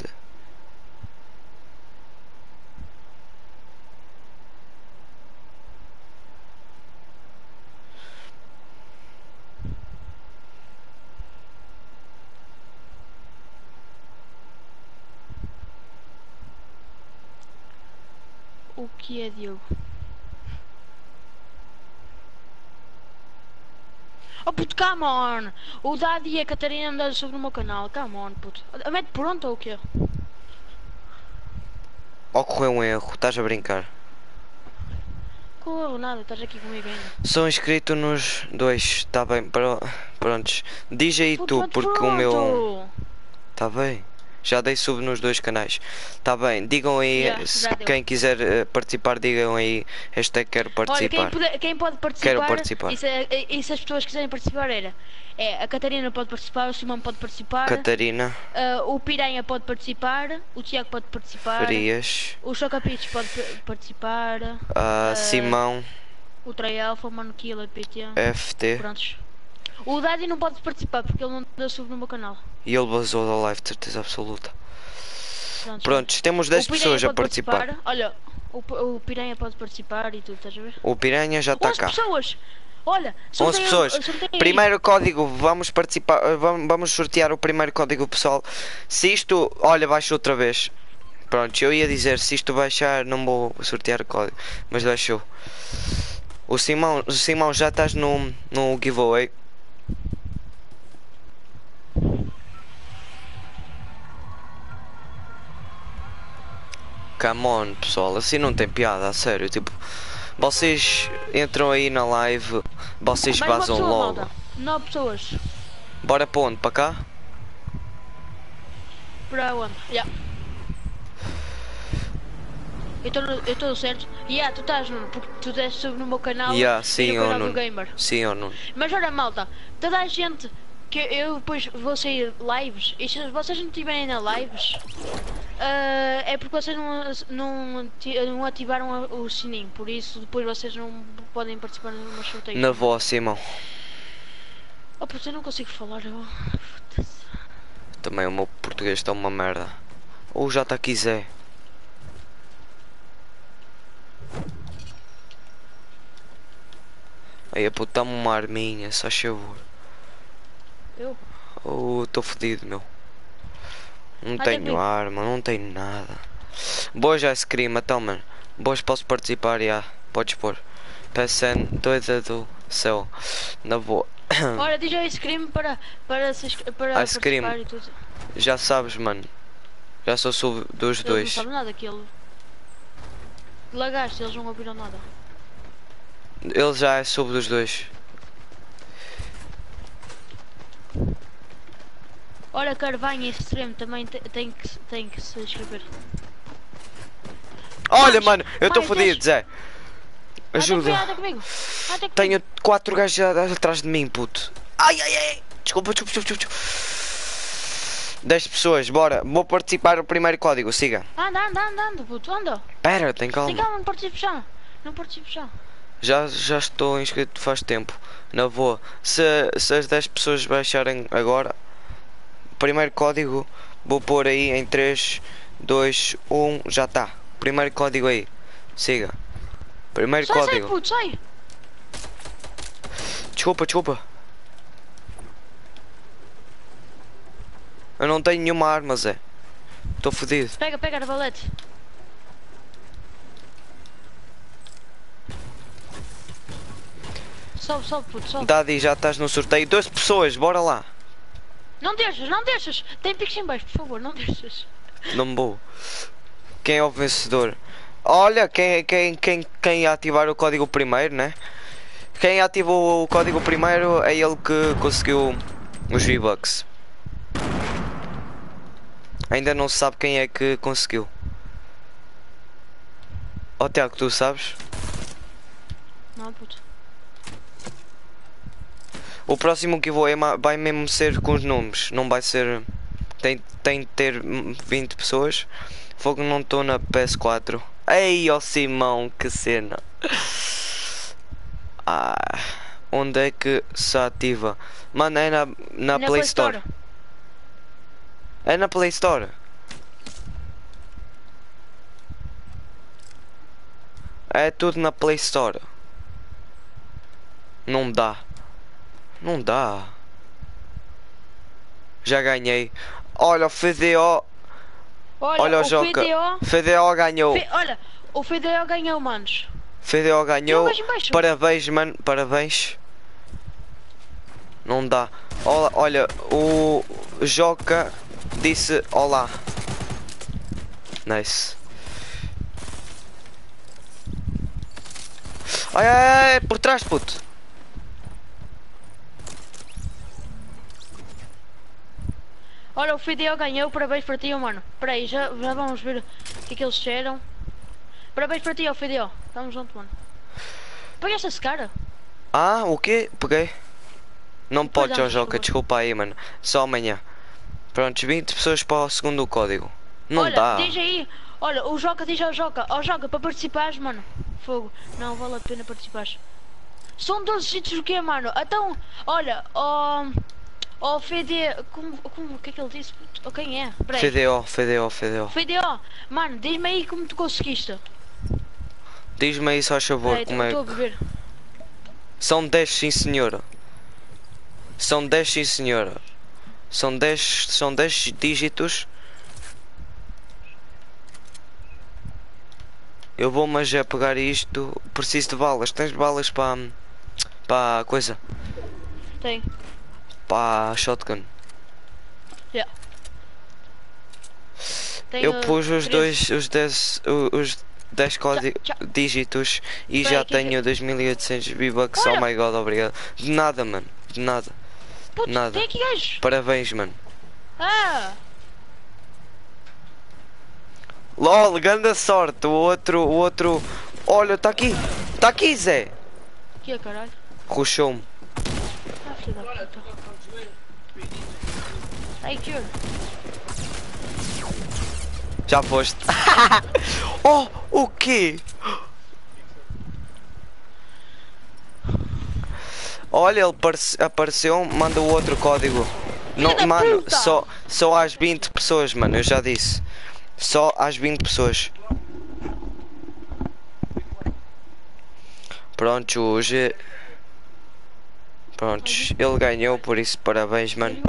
O que é, Diogo? Oh puto, come on! O Dadi e a Catarina andaram sobre o meu canal, come on, puto. Mete pronto ou o quê? Ocorreu um erro, estás a brincar. Corro nada, estás aqui comigo ainda. Sou inscrito nos dois, tá bem, pro- prontos. Diz aí Puto, tu, mete porque o meu. pronto! Tá bem. Já dei sub nos dois canais. Tá bem, digam aí, Já, se já deu. quem quiser eh, participar, digam aí, hashtag quero Olha, quem, participar. puder- quem pode participar, Quero participar. E, se, e se as pessoas quiserem participar era é, a Catarina pode participar, o Simão pode participar, Catarina, ah, o Piranha pode participar, o Tiago pode participar, Frias, o Chocapitos pode p- participar, ah, Ah, Simão, o Trey Alpha, o Mano Killer, P T. F T Prontos. O Daddy não pode participar porque ele não deu sub no meu canal. e ele vazou da live, de certeza absoluta. Prontos. Prontos, temos dez O Piranha pessoas a pode participar. Olha, o, P- o Piranha pode participar e tudo, estás a ver? O Piranha já está onze cá. pessoas! Olha, onze sorteia- pessoas. sorteia aí. Primeiro código, vamos participar, vamos, vamos sortear o primeiro código, pessoal. Se isto, olha, baixa outra vez. Pronto, eu ia dizer, se isto baixar não vou sortear o código, mas baixou. O Simão, o Simão já estás no, no giveaway. Come on, pessoal, assim não tem piada, a sério, tipo, vocês entram aí na live, vocês Mais uma vazam pessoa, logo. malta. Nove pessoas. Bora para onde? Para cá? Para onde? Yeah. Eu estou certo. Yeah, tu estás no, porque tu deste sub no meu canal Yeah, e sim no ou canal não? do Gamer. Sim ou não? Mas olha, malta, toda a gente que eu depois vou sair lives, e se vocês não estiverem na lives, uh, é porque vocês não, não, não ativaram o sininho, por isso depois vocês não podem participar numa sorteio. Na voz, Simão. Oh, puta, eu não consigo falar. Eu... Também o meu português está uma merda. Ou já está aqui Zé. Aí a puta, dá-me uma arminha, só favor. Eu? Oh, estou fodido, meu. Não Ah, tenho tem arma, não tenho nada. Boa já scream, então, mano. Boas, posso participar, já. Podes pôr. P S N, doida do céu. Na boa. Ora, diz aí scream para, para, se, para Ice cream. participar e tudo. Já sabes, mano. Já sou sub dos Eles dois. não sabem nada aquilo. Lagaste, eles não ouviram nada. Ele já é sub dos dois. Olha, Carvanha Extreme também te, tem, que, tem que se inscrever. Olha, Mais, mano, eu estou mais fodido, dez. Zé. Ah, Ajuda. tem comigo. Ah, tem comigo. Tenho quatro gajos atrás de mim, puto. Ai, ai, ai. Desculpa, desculpa, desculpa, desculpa. dez pessoas, bora. Vou participar do primeiro código, siga. Anda, anda, anda, anda, puto, anda. Pera, tem Tem calma. calma, não participo já. Não participo já. Já, já estou inscrito faz tempo. Na boa. Se, se as dez pessoas baixarem agora, primeiro código, vou pôr aí em três, dois, um, já está. Primeiro código aí. Siga. Primeiro Sai, código. sai, puto, sai. Desculpa, desculpa. Eu não tenho nenhuma arma, Zé. Estou fodido. Pega, pega, arbalete. Sobe, sobe, puto, sobe. Daddy, já estás no sorteio. doze pessoas, bora lá. Não deixas, não deixas. Tem picos em baixo, por favor, não deixas. Não vou. Quem é o vencedor? Olha, quem, quem, quem, quem ativar o código primeiro, né? Quem ativou o código primeiro é ele que conseguiu os V-Bucks. Ainda não se sabe quem é que conseguiu. Ó, oh, Tiago, tu sabes? Não, puto. O próximo que vou é vai mesmo ser com os nomes, não vai ser. Tem, tem de ter vinte pessoas. Fogo, não estou na P S quatro. Ei, ó Simão, que cena! Ah, onde é que se ativa? Mano, é na, na, Na Play, Store. É na Play Store. É tudo na Play Store. Não dá. Não dá. Já ganhei. Olha o F D O. Olha, Olha o o Joca. F D O... F D O ganhou. Fe- Olha, o F D O ganhou, manos. F D O ganhou. Tem um gajo em baixo. Parabéns, mano. Parabéns. Não dá. Olha, olha, o Joca disse olá. Nice. Ai, ai, ai, por trás, puto. Olha, o F D O ganhou, parabéns para ti, mano. Espera aí, já, já vamos ver o que é que eles disseram. Parabéns para ti, ó, F D O. Tamo junto, mano. Pegaste esse cara? Ah, o quê? Peguei. Não Depois pode, ó dá-me, Joca, por favor. desculpa aí, mano. Só amanhã. Prontos, vinte pessoas para o segundo código. Não Olha, dá. diz aí. Olha, o Joca diz ao Joca. Ó, Joca, para participares, mano. Fogo. Não vale a pena participares. São doze sítios o quê, mano? Então, olha, ó... Ó, F D... Como, como, o que é que ele disse? Ó, quem é? Peraí. F D O, F D O, F D O. F D O. Mano, diz-me aí como tu conseguiste. Diz-me aí só, favor, Peraí, como é estou a que... beber. São dez, sim senhora. São dez, sim senhora. São dez, são dez dígitos. Eu vou, mas é pegar isto. Preciso de balas. Tens balas para. Para coisa? Tem. Para shotgun. Yeah. Eu Tenho pus os treze. dois, os dez, os dez códigos, já. dígitos e Espera já aí, que é que- tenho dois mil e oitocentos V-Bucks. Oh Olha! my god, obrigado. De nada, mano. De nada. Puto, Nada. tem aqui gajos. Parabéns, mano. Ah! LOL, grande sorte. O outro, o outro. Olha, tá aqui. Tá aqui, Zé. Que é, caralho? Ruxou-me. Ah, filho da puta. Ai, que olho. Já foste. Oh, o quê? Olha, ele aparece- apareceu, manda o outro código. Não, da mano, puta! só, só às vinte pessoas, mano, eu já disse. Só às vinte pessoas. Pronto, hoje. Prontos, ele ganhou, por isso parabéns, mano.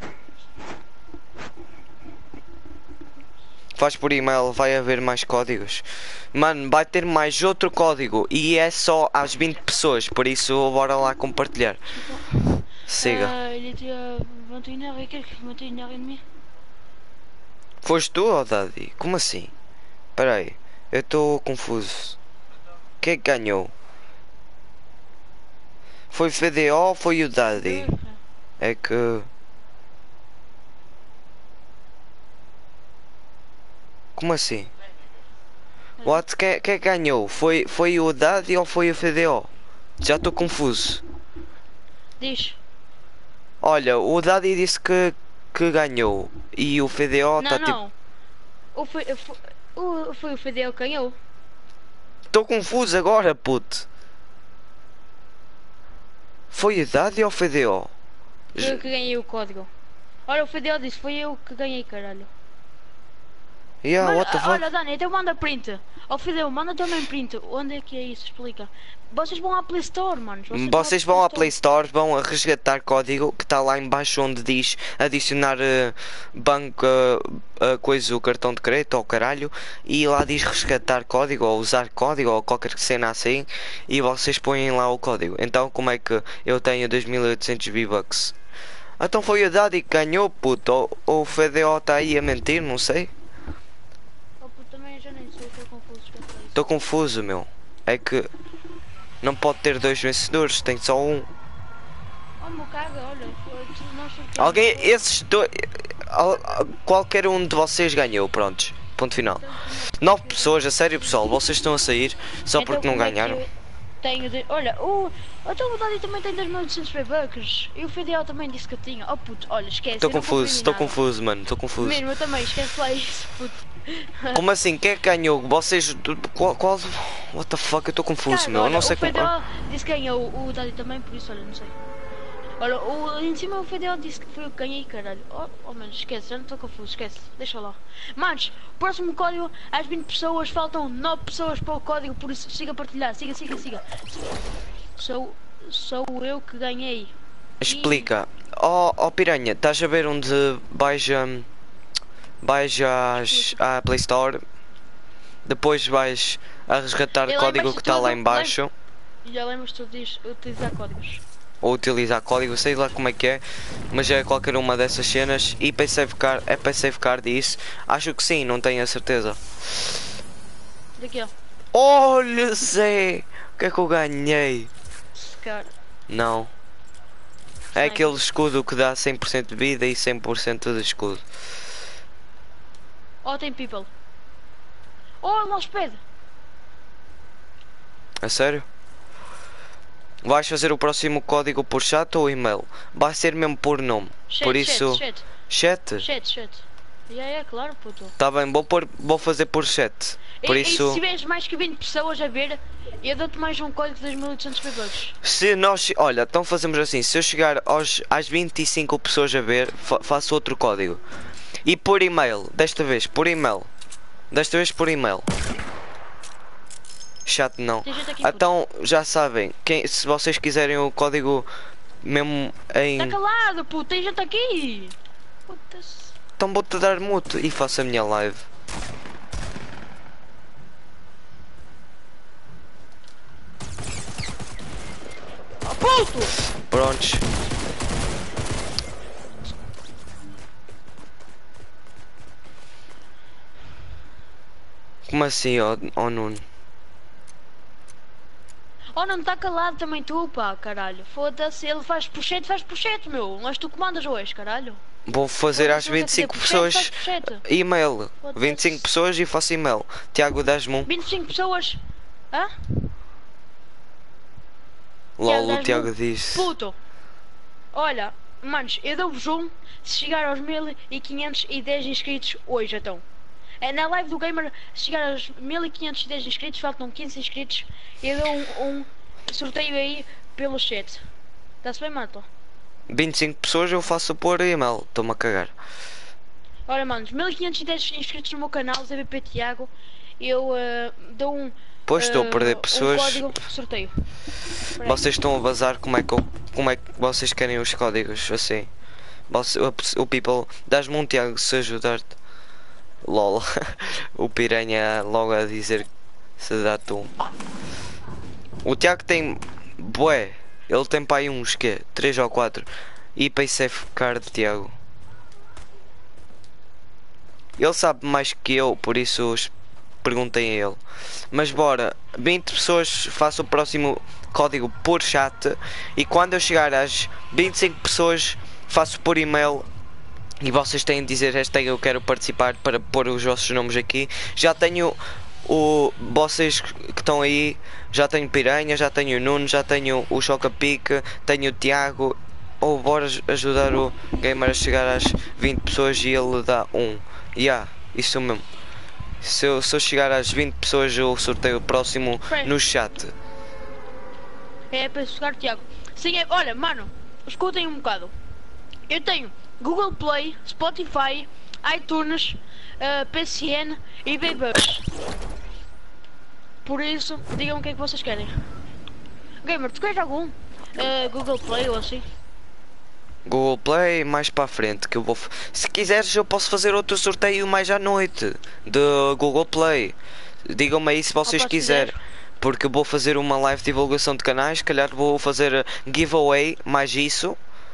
Faz por e-mail, vai haver mais códigos. Mano, vai ter mais outro código e é só às vinte pessoas, por isso bora lá compartilhar. Siga. Ah, il était à vingt et une heures et quelques, vingt et une heures trente. Foste tu ou Daddy? Como assim? Espera aí, eu estou confuso. Quem é que ganhou? Foi o F D O ou foi o Daddy? É que... Como assim? What? Quem, quem ganhou? Foi, foi o Daddy ou foi o F D O? Já estou confuso. Diz. Olha, o Daddy disse que, que ganhou e o F D O Não, está tipo... não. O foi, foi, o, foi o Fidel que ganhou. Estou confuso agora, puto. Foi o Daddy ou o F D O? Foi eu que ganhei o código. Olha, o Fidel disse, foi eu que ganhei, caralho. Yeah, Mas, what the fuck? olha, Dani, então manda print. Ó, Fidel, manda também print. Onde é que é isso? Explica. Vocês vão à Play Store, mano. Vocês vão à Play Store, vão a resgatar código que está lá em baixo onde diz adicionar uh, banco, uh, uh, coisa, o cartão de crédito ou caralho, e lá diz resgatar código ou usar código ou qualquer cena assim, e vocês põem lá o código. Então como é que eu tenho dois mil e oitocentos V-Bucks? Então foi o Daddy que ganhou, puto, ou, ou o F D O está aí a mentir, não sei. Também já nem sei, estou confuso. Estou confuso, meu. É que não pode ter dois vencedores, tem só um. Oh, meu caga, olha. Nós Alguém, esses dois, qualquer um de vocês ganhou, prontos. Ponto final. Nove pessoas, a sério pessoal, vocês estão a sair só porque não ganharam. Tenho de... Olha, o... Então o Daddy também tem dois mil e oitocentos V-Bucks. E o F D O também disse que eu tinha. Oh puto, olha, esquece. Estou confuso, estou confuso, mano, estou confuso. Mesmo, eu também, esquece lá isso, puto. Como assim? Quem é que ganhou? Vocês. Qual. qual... What the fuck? Eu estou confuso, Cara, meu. Eu olha, não sei o como. F D O disse que ganhou, o Daddy também, por isso, olha, não sei. Olha, o, em cima o F D O disse que foi eu que ganhei, caralho. Oh, oh mano, esquece, já não estou confuso, esquece. Deixa lá. Manos, próximo código, às vinte pessoas, faltam nove pessoas para o código, por isso siga a partilhar, siga, siga, siga. Sou, sou eu que ganhei. Explica. Oh, oh piranha, estás a ver onde vais, um, vais às, à Play Store, depois vais a resgatar o código que está lá em baixo. Já lembras tu de utilizar códigos? Ou utilizar código, sei lá como é que é, mas é qualquer uma dessas cenas. E para safeguard, é para safeguard isso? Acho que sim, não tenho a certeza. Daqui ó. Olha, Zé, o que é que eu ganhei? Cara. Não. É aquele escudo que dá cem por cento de vida e cem por cento de escudo. Oh, tem people. Oh, mousepad. A sério? Vais fazer o próximo código por chat ou e-mail? Vai ser mesmo por nome. Chat, por isso. Chat, chat? Chat, chat. Yeah, yeah, claro, puto. Tá bem, vou, pôr, vou fazer por chat. Por e, isso. E se tiveres mais que vinte pessoas a ver, eu dou-te mais um código de dois mil e oitocentos V-Bucks. Se nós. Olha, então fazemos assim. Se eu chegar aos, às vinte e cinco pessoas a ver, fa faço outro código. E por e-mail. Desta vez, por e-mail. Desta vez por e-mail. Chat não. Aqui, então já sabem. Quem, se vocês quiserem o código mesmo em. Tá calado, puto. Tem gente aqui. Puta-se. Então vou-te dar mute e faço a minha live. Puto! Prontos. Como assim, ó, ó Nuno? Oh, não está calado também tu, pá, caralho. Foda-se, ele faz puxete, faz puxete, meu. Mas tu comandas hoje, caralho. Vou fazer às Foda-se, não quer vinte e cinco fazer puxete, pessoas faz puxete. e-mail. Foda-se. vinte e cinco pessoas e faço e-mail. Tiago, dás-me um. vinte e cinco pessoas. Hã? LOL, o dás-me Tiago um. disse. Puto. Olha, manos, eu dou-vos um se chegar aos mil quinhentos e dez inscritos hoje, então. É na live do Gamer, se chegar aos mil quinhentos e dez inscritos, faltam quinze inscritos. Eu dou um, um sorteio aí pelo chat. Está-se bem, Mato? vinte e cinco pessoas eu faço por e-mail. Estou-me a cagar. Olha, manos, mil quinhentos e dez inscritos no meu canal, Z B P Tiago. Eu uh, dou um, Pois estou a perder uh, pessoas. um código sorteio. Espera aí. Vocês estão a vazar como é que eu, como é que vocês querem os códigos assim. Você, o, o people, dás-me um Tiago se ajudar-te. LOL. O piranha logo a dizer se dá tu. O Tiago tem bué. Ele tem para aí uns que três ou quatro. E para safe card, Tiago. Ele sabe mais que eu, por isso perguntei a ele. Mas bora, vinte pessoas, faço o próximo código por chat. E quando eu chegar às vinte e cinco pessoas, faço por e-mail. E vocês têm de dizer hashtag eu quero participar para pôr os vossos nomes aqui. Já tenho o vocês que estão aí. Já tenho Piranha, já tenho o Nuno, já tenho o Chocapic, tenho o Tiago. Ou bora ajudar o gamer a chegar às vinte pessoas e ele dá um. Ya, yeah, isso mesmo. Se eu, se eu chegar às vinte pessoas eu sorteio o próximo no chat. É para chegar, Tiago. Sim, é, olha, mano, escutem um bocado. Eu tenho Google Play, Spotify, iTunes, uh, P C N e Baybus. Por isso, digam o que é que vocês querem. Gamer, tu queres algum? Uh, Google Play ou assim? Google Play mais para a frente que eu vou. Se quiseres eu posso fazer outro sorteio mais à noite de Google Play. Digam-me aí se vocês Opa, se quiserem. quiser. Porque eu vou fazer uma live de divulgação de canais, se calhar vou fazer giveaway, mais isso.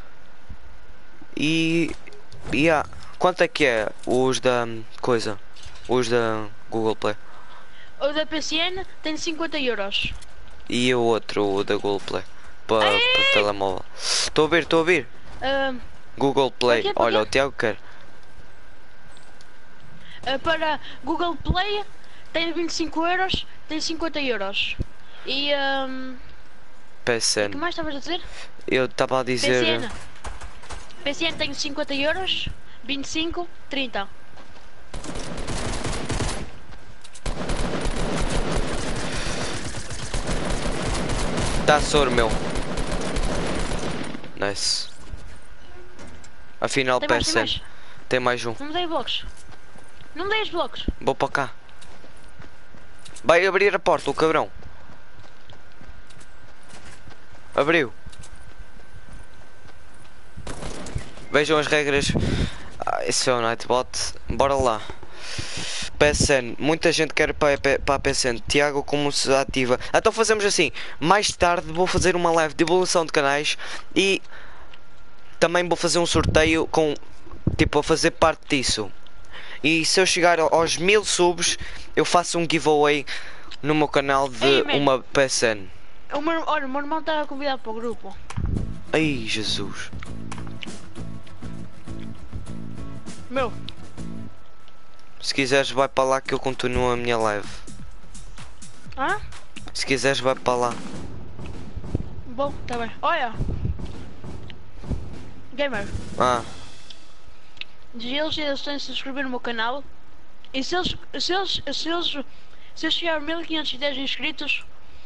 E. E ah, quanto é que é os da coisa? Os da Google Play? O da P C N tem cinquenta euros. E o outro, o da Google Play? Para o telemóvel. Estou a ouvir, estou a ouvir. Uh, Google Play. Para quê, para Olha, quê? o Tiago quer. uh, para Google Play tem vinte e cinco euros, tem cinquenta euros. E um, o que P C N. mais estavas a dizer? Eu estava a dizer. P C N. P C N tem cinquenta euros, vinte e cinco, trinta. Tá soro meu. Nice. Afinal Tem mais, tem P C N. mais. Tem mais um. Não me dei blocos. Não me dei os blocos. Vou para cá. Vai abrir a porta, o cabrão. Abriu. Vejam as regras. Ah, esse é o Nightbot. Bora lá. P C N. Muita gente quer para, para a P C N. Tiago, como se ativa? Então fazemos assim. Mais tarde vou fazer uma live de evolução de canais. E também vou fazer um sorteio com... Tipo, a fazer parte disso. E se eu chegar aos mil subs, eu faço um giveaway no meu canal de Ei, man. uma P C N. O meu, olha, o meu irmão está convidado para o grupo. Ai, Jesus. Meu, Se quiseres vai para lá que eu continuo a minha live. hã? Se quiseres vai para lá. Bom, tá bem. Olha. Gamer, Ah, diz eles eles têm de se inscrever no meu canal. E se eles, se eles, se eles, se eu chegar a mil quinhentos e dez inscritos,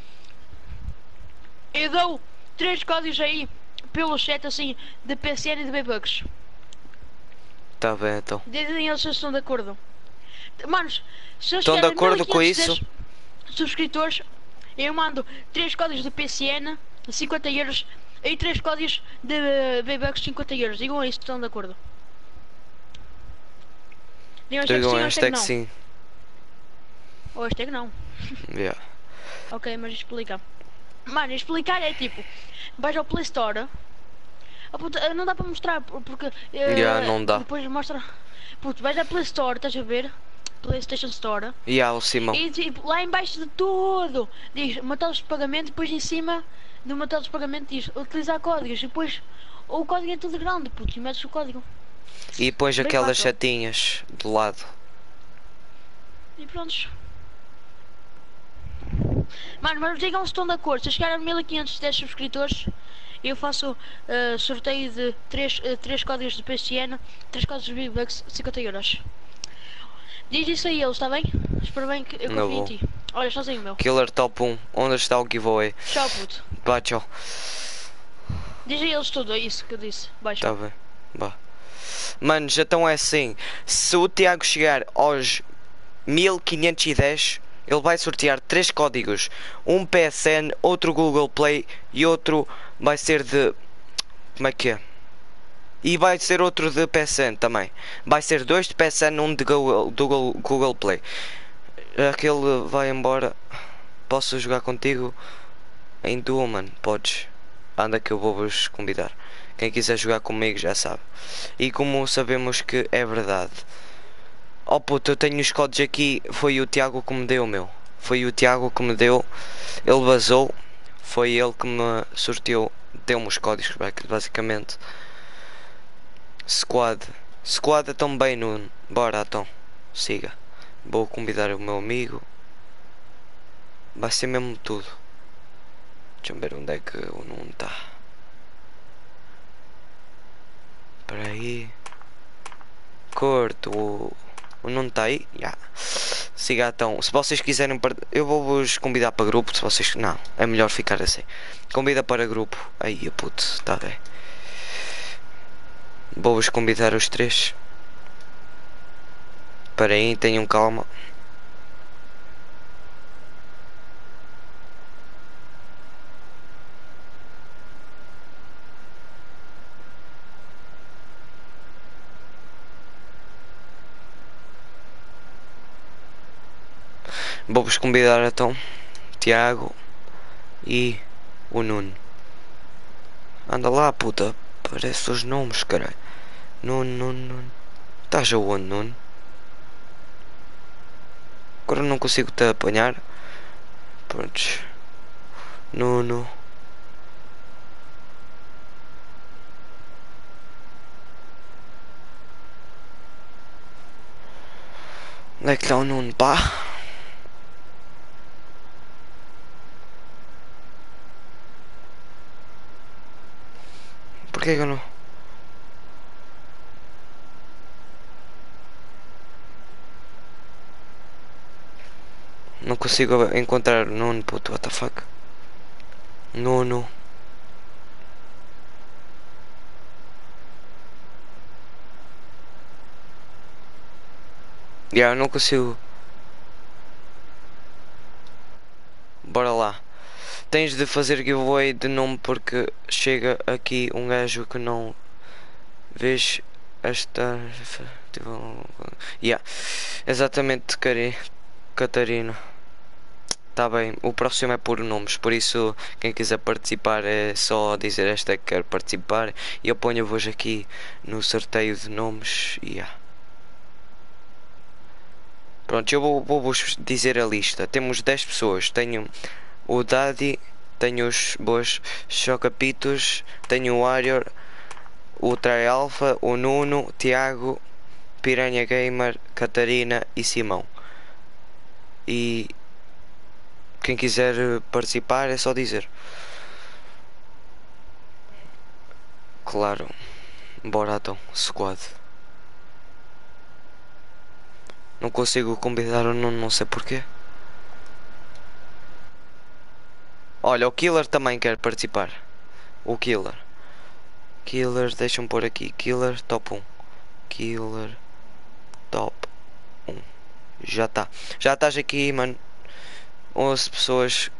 eu dou três códigos aí pelo chat assim de P C N e de B-Bucks. tá bem então. Dizem eles se estão de acordo. Manos, se eu Estão chegar de a acordo com 1510 isso? subscritores, eu mando três códigos de P C N, cinquenta euros, e três códigos de B-Bucks, cinquenta euros. Digam aí se estão de acordo. Digam hashtag Digam sim ou hashtag hashtag não. sim. Ou hashtag não. Yeah. Ok, mas explica. Mano, explicar é tipo, vais ao Play Store. Ah, puto, eh, não dá para mostrar porque Já eh, não dá. depois mostra. Puto, vais à Play Store, estás a ver? PlayStation Store. E há o Simão. E tipo, lá embaixo de tudo diz métodos de pagamento, depois em cima do método de pagamento diz utilizar códigos. E depois o código é tudo grande, puto, e metes o código. E pões Bem aquelas fácil. setinhas do lado. E prontos. Mano, mas digam se estão de acordo. Se eu chegar a mil quinhentos e dez subscritores, eu faço uh, sorteio de três códigos de P S N, três códigos de Big Bucks, cinquenta euros. Diz isso a eles, está bem? Espero bem que eu Não confio em vou. ti. Olha, sozinho, meu. Killer Top um. Onde está o giveaway? Tchau, puto. Vá, tchau. Diz a eles tudo, é isso que eu disse. Baixa. Tá bem. Vá. Manos, então é assim. Se o Tiago chegar aos mil quinhentos e dez, ele vai sortear três códigos. Um P S N, outro Google Play e outro vai ser de... Como é que é? E vai ser outro de P S N também. Vai ser dois de P S N, um de Google, do Google, Google Play. Aquele vai embora. Posso jogar contigo em duo, mano? Podes. Anda que eu vou-vos convidar. Quem quiser jogar comigo já sabe. E como sabemos que é verdade. Oh puto, eu tenho os códigos aqui. Foi o Tiago que me deu, meu. Foi o Tiago que me deu. Ele vazou. Foi ele que me sorteou. Deu-me os códigos, basicamente. Squad. Squad também, Nuno. Bora então. Siga. Vou convidar o meu amigo. Vai ser mesmo tudo. Deixa-me ver onde é que o Nuno está. Espera aí. Corto. O, o Nuno está aí? Já. Siga então. Se vocês quiserem... Eu vou-vos convidar para grupo. Se vocês... Não. É melhor ficar assim. Convida para grupo. Aí, puto. Está bem. Vou-vos convidar os três. Espera aí, tenham calma. Vou-vos convidar então Tiago e o Nuno. Anda lá, puta. Parece os nomes, caralho. Nuno, Nuno, Nuno. Estás aonde, Nuno? Agora não consigo te apanhar. Prontos. Nuno. Onde é que está o Nuno, pá? Porquê que eu não... Não consigo encontrar o Nuno, puto, what the fuck? Nuno. Já, yeah, eu não consigo. Bora lá. Tens de fazer giveaway de nome porque chega aqui um gajo que não vês esta... Yeah. Exatamente, Cari... Catarina. Tá bem, o próximo é por nomes, por isso quem quiser participar é só dizer esta que quer participar e eu ponho-vos aqui no sorteio de nomes. Yeah. Pronto, eu vou, vou vos dizer a lista. Temos dez pessoas. Tenho o Daddy, tenho os boas Chocapitos, tenho o Warrior, o Trialpha, o Nuno, Tiago, Piranha Gamer, Catarina e Simão. E quem quiser participar é só dizer. Claro. Bora então, squad. Não consigo convidar o Nuno, não sei porquê. Olha, o Killer também quer participar. O Killer. Killer, deixa-me pôr aqui. Killer top um. Killer top um. Já está. Já estás aqui, mano. onze pessoas.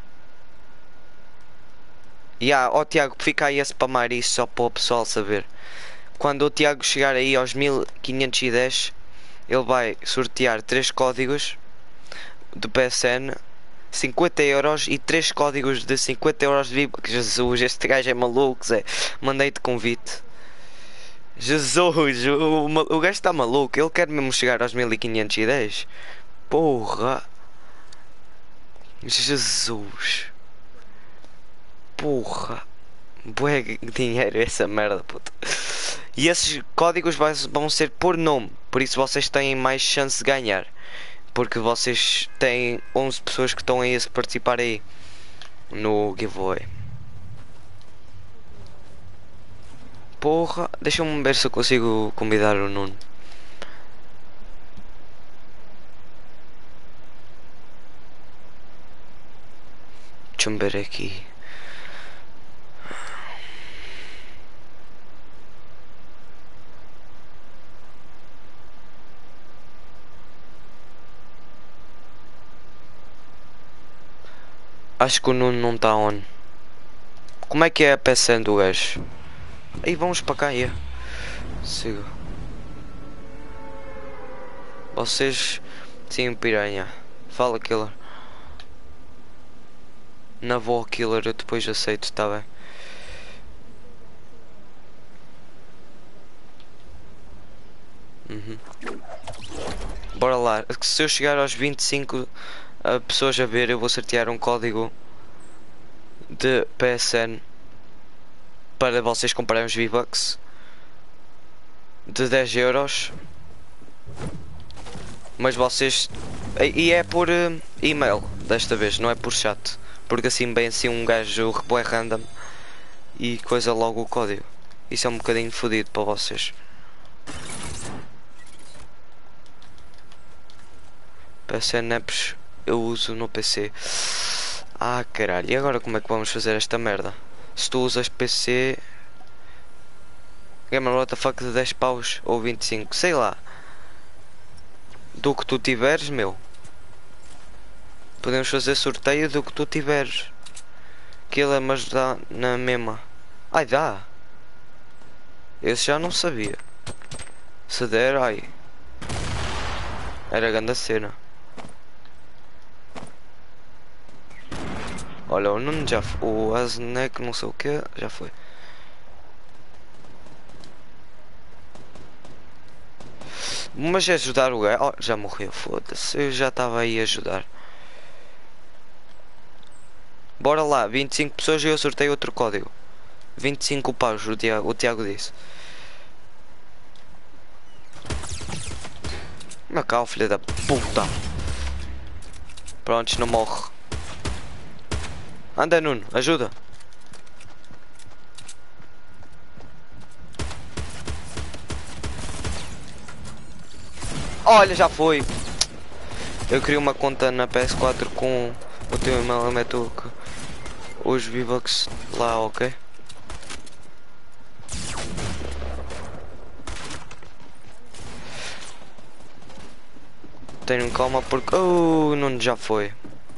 E ah, ó Tiago, fica aí a spamar isso só para o pessoal saber. Quando o Tiago chegar aí aos mil quinhentos e dez, ele vai sortear três códigos de P S N. cinquenta euros e três códigos de cinquenta euros de V-Bucks. Jesus, este gajo é maluco, Zé. Mandei-te convite. Jesus, o, o, o gajo está maluco. Ele quer mesmo chegar aos mil quinhentos e dez. Porra. Jesus. Porra. Bué dinheiro essa merda, puta. E esses códigos vão ser por nome. Por isso vocês têm mais chance de ganhar. Porque vocês têm onze pessoas que estão aí a participar aí no giveaway. Porra, deixa-me ver se eu consigo convidar o Nuno. Deixa-me ver aqui. Acho que o Nuno não está on. Como é que é a peça do gajo? Aí vamos para cá, é. Siga. Vocês... Sim, piranha. Fala, killer. Na vó, killer, eu depois aceito, tá bem? Uhum. Bora lá. Se eu chegar aos vinte e cinco uh, pessoas a ver, eu vou sortear um código de P S N para vocês comprarem os V-Bucks de dez euros. Mas vocês... E é por uh, e-mail desta vez, não é por chat. Porque assim bem assim um gajo repõe random e coisa logo o código. Isso é um bocadinho fodido para vocês. P S N apps eu uso no P C. Ah caralho, e agora como é que vamos fazer esta merda? Se tu usas P C... Gamer what the fuck de dez paus ou vinte e cinco, sei lá. Do que tu tiveres, meu. Podemos fazer sorteio do que tu tiveres. Aquilo é, mas dá na mesma. Ai, dá. Esse já não sabia. Se der, ai. Era grande a cena. Olha, o Nuno já foi. O Asnek não sei o que, já foi. Mas ajudar o gajo. Oh, já morreu, foda-se. Eu já estava aí a ajudar. Bora lá, vinte e cinco pessoas e eu sorteio outro código. vinte e cinco paus, o Tiago, o Tiago disse. Macau, filha da puta. Prontos, não morre. Anda, Nuno, ajuda. Olha, já foi. Eu queria uma conta na P S quatro com o teu e-mail, eu meto os V-Bucks lá, ok? Tenho calma porque... Oh, não já foi.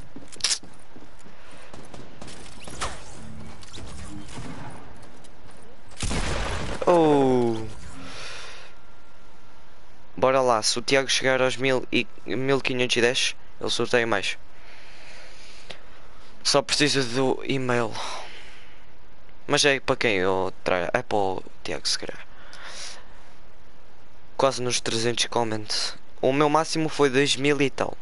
Oh. Bora lá, se o Tiago chegar aos mil e mil quinhentos e dez, ele sorteia mais. Só preciso do e-mail. Mas é para quem eu trago? É para o Tiago, se calhar. Quase nos trezentos comments. O meu máximo foi dois mil e tal.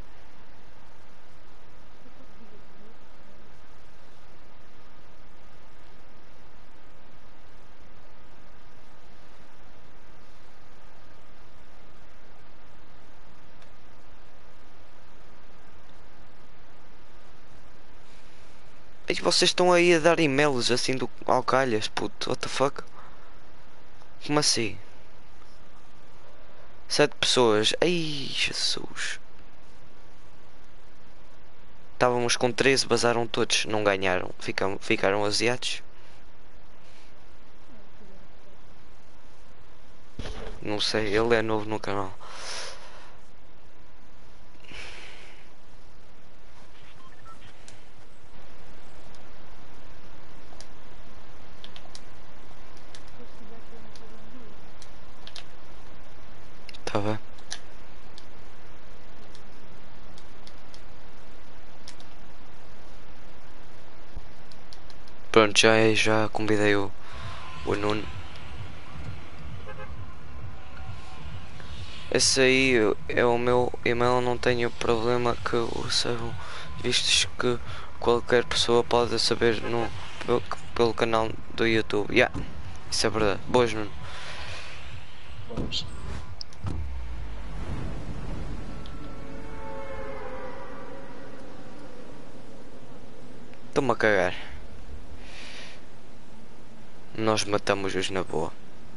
E vocês estão aí a dar e-mails assim do ao calhas, puto, what the fuck? Como assim? Sete pessoas, ai Jesus. Estávamos com treze, basaram todos, não ganharam, ficam, ficaram asiados. Não sei, ele é novo no canal. Tá bem. Pronto, já, é- já convidei o, o Nuno. Esse aí é o meu e-mail, não tenho problema que o saibam, visto que qualquer pessoa pode saber no, pelo, pelo canal do YouTube. Yeah, isso é verdade. Boas, Nuno. Vamos. Estou-me a cagar. Nós matamos-os na boa.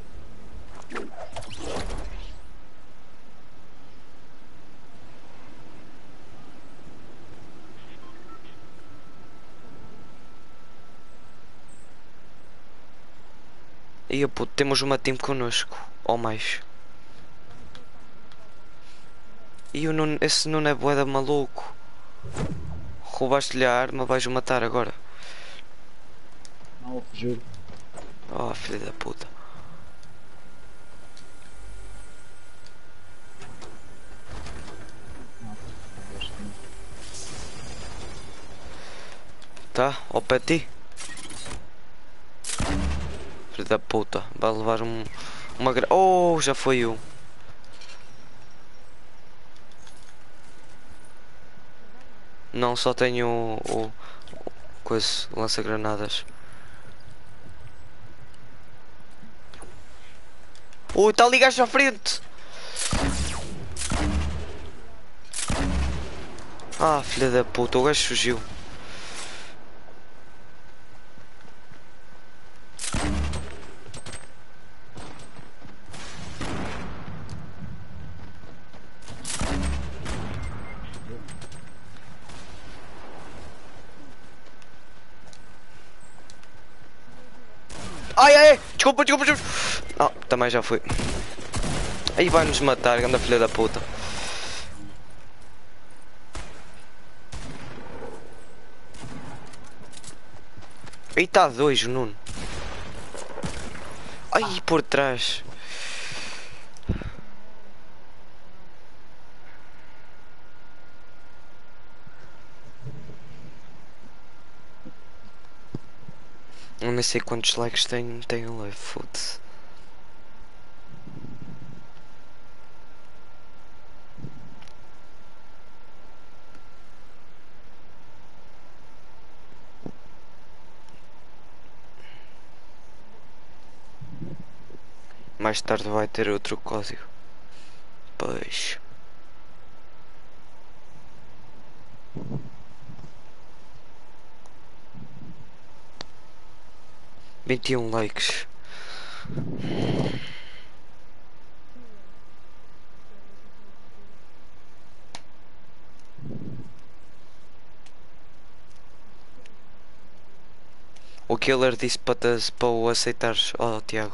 E eu, puto, temos uma team connosco, ou mais. E o Nuno, esse Nuno é bué da maluco. Roubaste-lhe a arma, vais-o matar agora. Não, vou fugir. Oh, filho da puta. Não, não gosto muito. Tá? Ao pé de ti. Filho da puta. Vai levar um, uma gra... Oh, já foi um. Não, só tenho o... o coisa, lança-granadas. Ui, está ali gajo à frente! Ah, filha da puta, o gajo fugiu. Ai, ai, ai, desculpa, desculpa, desculpa. Ah, também já foi. Aí vai nos matar, grande filha da puta. Aí está dois, o Nuno. Ai, por trás. Eu nem sei quantos likes tem, tem o live, foda-se. Mais tarde vai ter outro código. Pois. vinte e um likes. O killer disse para, te, para o aceitares. Oh, Tiago.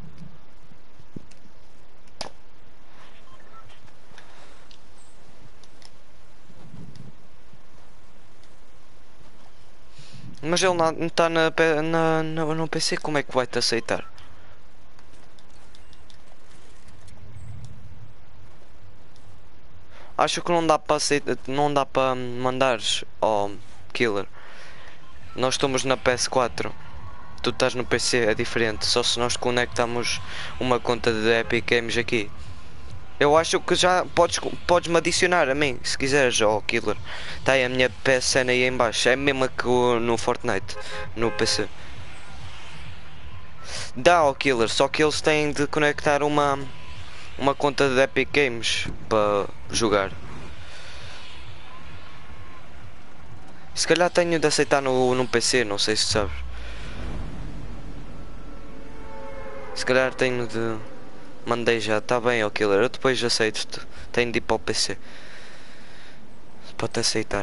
Mas ele não está na, P- na, na, no P C, como é que vai te aceitar? Acho que não dá para aceitar, não dá para mandares ao killer. Nós estamos na P S quatro. Tu estás no P C, é diferente. Só se nós conectamos uma conta de Epic Games aqui. Eu acho que já podes, podes me adicionar a mim, se quiseres, ó killer. Tá aí a minha P S N aí em baixo. É a mesma que o- no Fortnite, no P C. Dá ao killer, só que eles têm de conectar uma, uma conta de Epic Games para jogar. Se calhar tenho de aceitar no, no P C, não sei se sabes. Se calhar tenho de... Mandei já, tá bem, ó killer. Eu depois aceito-te. Tenho de ir para o P C. Para te aceitar.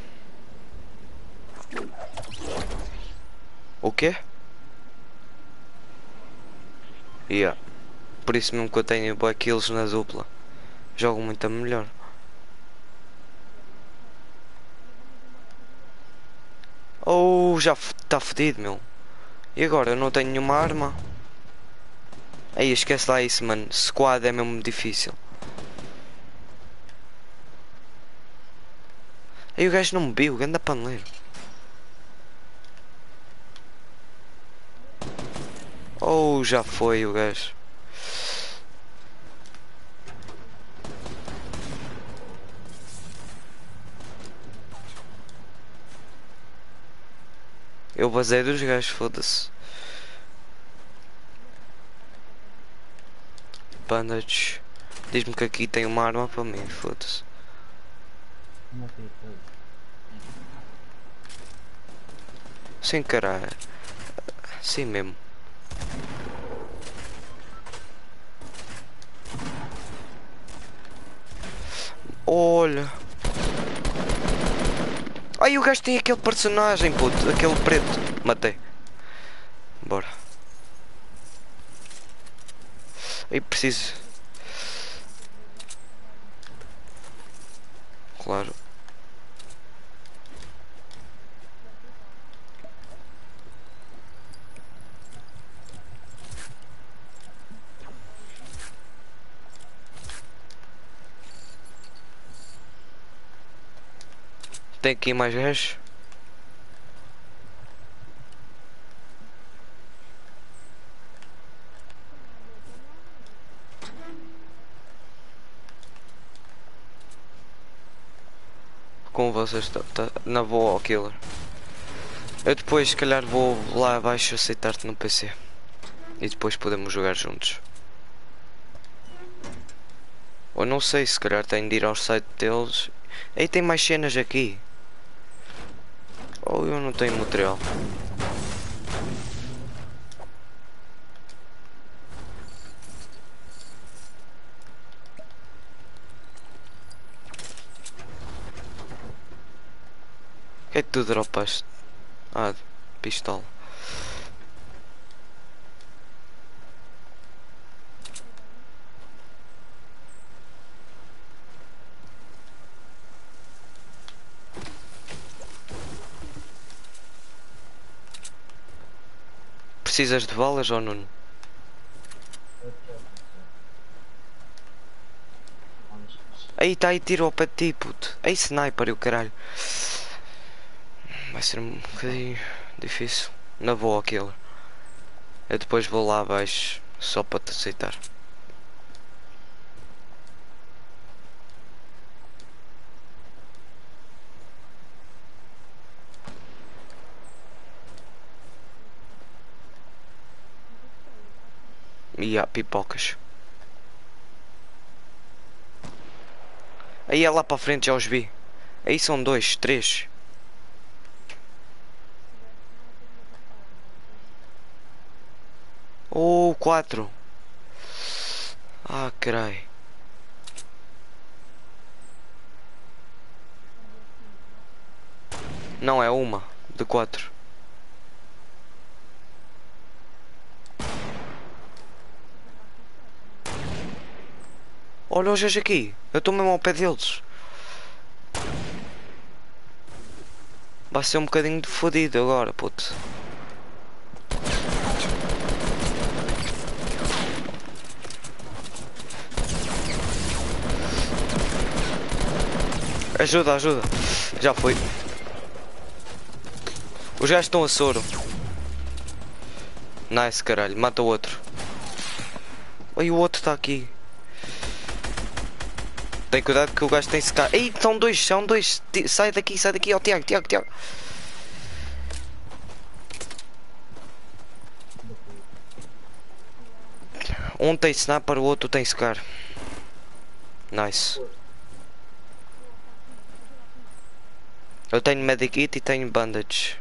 O quê? Yeah. Por isso mesmo que eu tenho boa kills na dupla. Jogo muito melhor. Oh, já está fedido, meu. E agora? Eu não tenho nenhuma arma. Aí, esquece lá isso, mano. Squad é mesmo difícil. Aí o gajo não me viu, ganda paneleiro. Oh, já foi o gajo. Eu basei dos gajos, foda-se. Bandage. Diz-me que aqui tem uma arma para mim, foda-se. Não tem coisa. Sem caralho. Sim mesmo. Olha. Ai, o gajo tem aquele personagem, puto. Aquele preto. Matei. Bora. Aí preciso. Claro. Tem aqui mais gajos? Como vocês estão? Tá, não vou ao killer. Eu depois se calhar vou lá abaixo aceitar-te no P C. E depois podemos jogar juntos. Ou não sei, se calhar tenho de ir ao site deles. Aí tem mais cenas aqui. Ou eu não tenho material. O que é que tu dropaste? Ah, pistola. Precisas de balas ou não? Aí está aí tiro ao pé de ti, puto. Aí sniper e o caralho. Vai ser um bocadinho difícil. Não vou àquele. Eu depois vou lá abaixo só para te aceitar. E há pipocas. Aí é lá para frente, já os vi. Aí são dois, três. Oh, quatro. Ah, carai. Não, é uma de quatro. Olha os gajos aqui. Eu estou mesmo ao pé deles. Vai ser um bocadinho de fodido agora, puto. Ajuda, ajuda. Já foi. Os gajos estão a soro. Nice, caralho. Mata o outro. Ai, o outro está aqui. Tem cuidado que o gajo tem secar. Ei, são dois, são dois. Sai daqui, sai daqui. Ó, oh, Tiago, Tiago, Tiago. Um tem sniper, o outro tem scar. Nice. Eu tenho medikit e tenho bandage.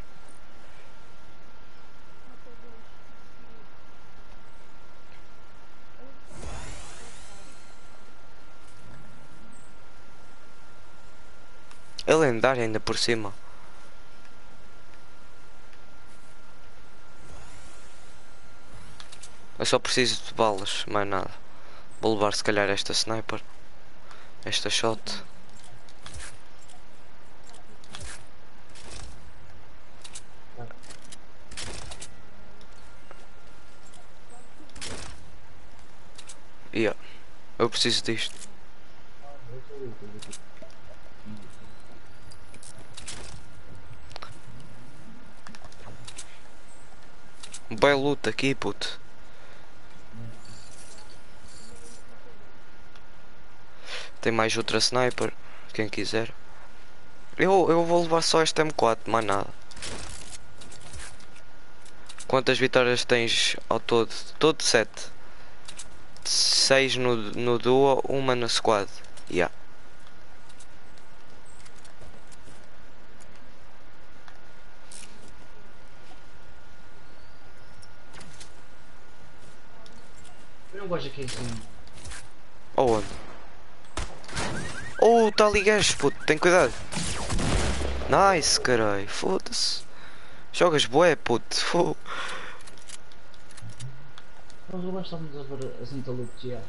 É lendário ainda por cima. Eu só preciso de balas, mais nada. Vou levar se calhar esta sniper. Esta shot. Yeah. Eu preciso disto. Vai luta aqui, puto. Tem mais outra sniper, quem quiser. Eu, eu vou levar só este M quatro, mais nada. Quantas vitórias tens ao todo? Todo sete. Seis no, no duo, uma no squad. Yeah. Eu não gosto aqui assim. Aonde? Oh, tá ali gajo, puto, tem cuidado. Nice, caralho, foda-se. Jogas bué, puto. Fô. Nós não estamos a ver assim tão lutear.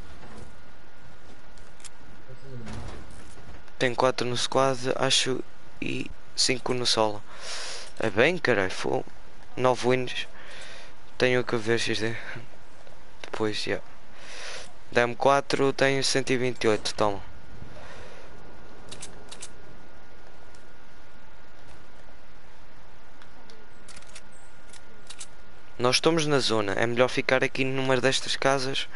Tem quatro no squad, acho, e cinco no solo. É bem, caralho, fô. nove wins. Tenho que ver X D. Depois, já. Yeah. Da M quatro tenho cento e vinte e oito, toma. Nós estamos na zona, é melhor ficar aqui numa destas casas.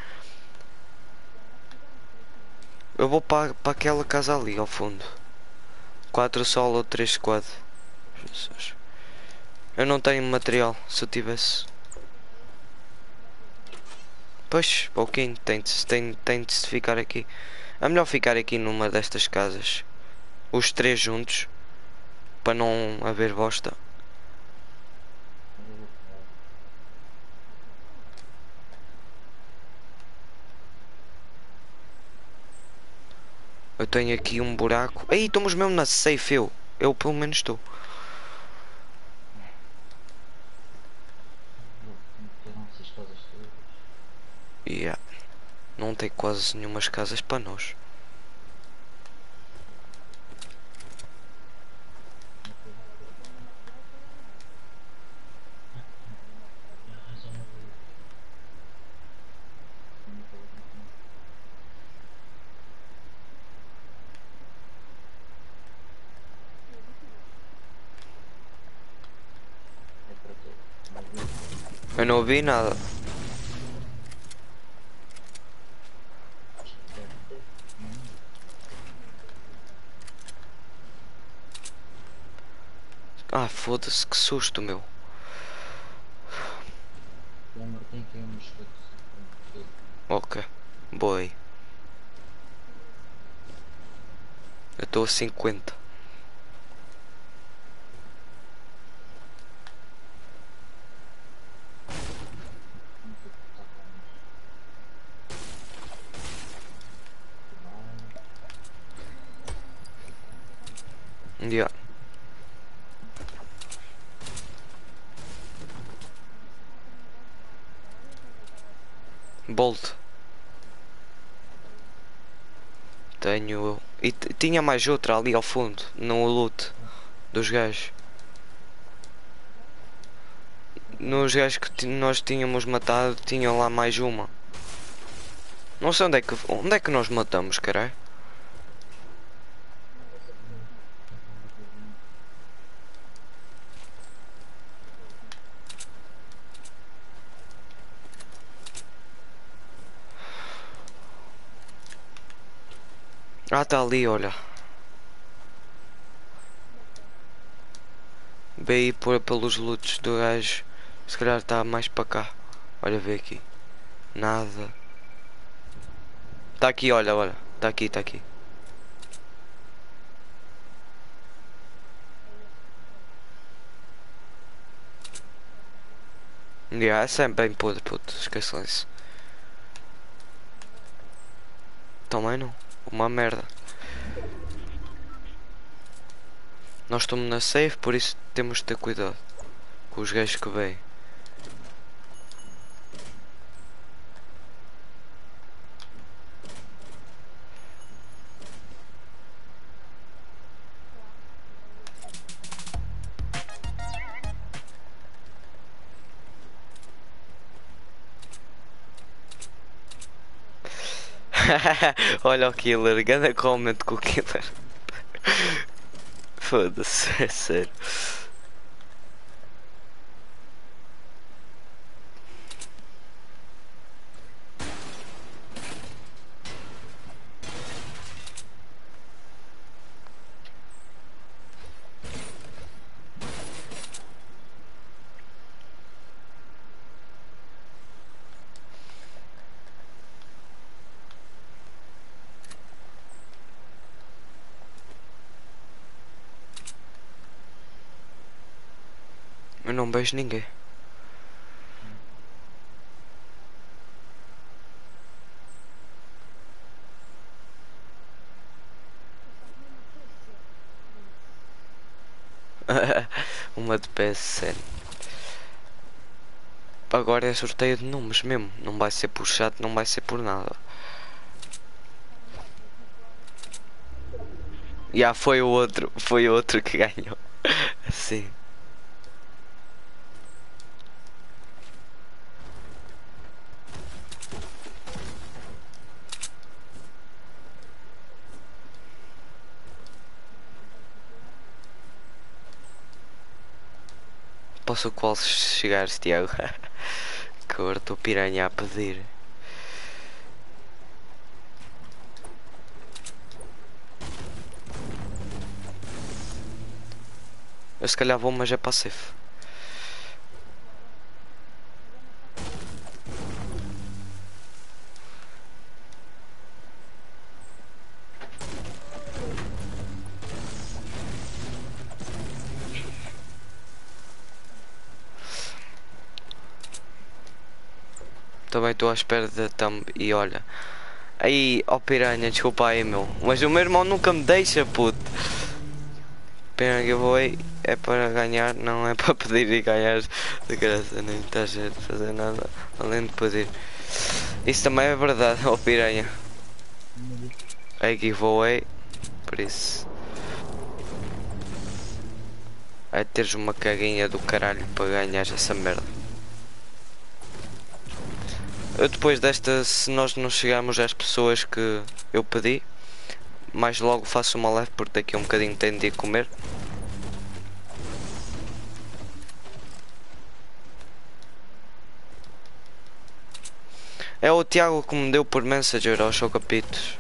Eu vou para, para aquela casa ali ao fundo. quatro solo ou três squad. Jesus. Eu não tenho material, se eu tivesse. Pois, pouquinho, tem de, tem, tem de se ficar aqui. É melhor ficar aqui numa destas casas. Os três juntos. Para não haver bosta. Eu tenho aqui um buraco. Aí, estamos mesmo na safe, eu. Eu pelo menos estou. Yeah. Não tem quase nenhumas casas para nós. Eu não ouvi nada. Ah, foda-se, que susto, meu. Tem aqui um escudo. Ok, boa aí. Eu estou a cinquenta. Yeah. Bolt. Tenho. E tinha mais outra ali ao fundo, no loot dos gajos. Nos gajos que nós tínhamos matado, tinham lá mais uma. Não sei onde é que, onde é que nós matamos, caralho. Ah, tá ali, olha. Veio por pelos loots do gajo. Se calhar está mais para cá. Olha, vê aqui. Nada. Tá aqui, olha, olha. Tá aqui, tá aqui. Yeah, essa é bem podre, puto. Esqueçam isso. Também não. Uma merda. Nós estamos na safe, por isso temos de ter cuidado com os gajos que vêm. Olha o killer, ganda comment com o killer. Foda-se, é sério. Eu não vejo ninguém. Uma de P S N. Agora é sorteio de números mesmo. Não vai ser por chat, não vai ser por nada. Já foi o outro, foi o outro que ganhou. Sim. Posso qual chegar, Tiago? Que agora estou piranha a pedir. Eu se calhar vou, mas é para safe. Também estou à espera da thumb e olha. Aí, ó piranha, desculpa aí meu. Mas o meu irmão nunca me deixa, puto. Pena que eu vou aí. É para ganhar, não é para pedir e ganhar de graça. Nem estás a fazer nada além de pedir. Isso também é verdade, ó piranha. É giveaway. Por isso. É teres uma caguinha do caralho para ganhar essa merda. Eu depois desta, se nós não chegarmos às pessoas que eu pedi, mais logo faço uma live porque daqui a um bocadinho tenho de ir comer. É o Tiago que me deu por Messenger aos chocapitos.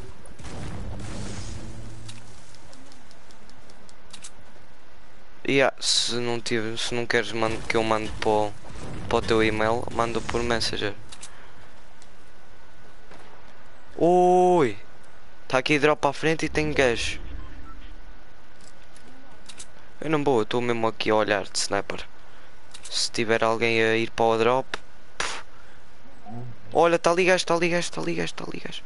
E yeah, se não tive, se não queres mando, que eu mando para o, para o teu e-mail, mando por Messenger. Ui! Está aqui drop à frente e tem gajo. Eu não vou, eu estou mesmo aqui a olhar de sniper. Se tiver alguém a ir para o drop. Puf. Olha, está ali gajo, está ali gajo, está ali gajo, está ali gajo.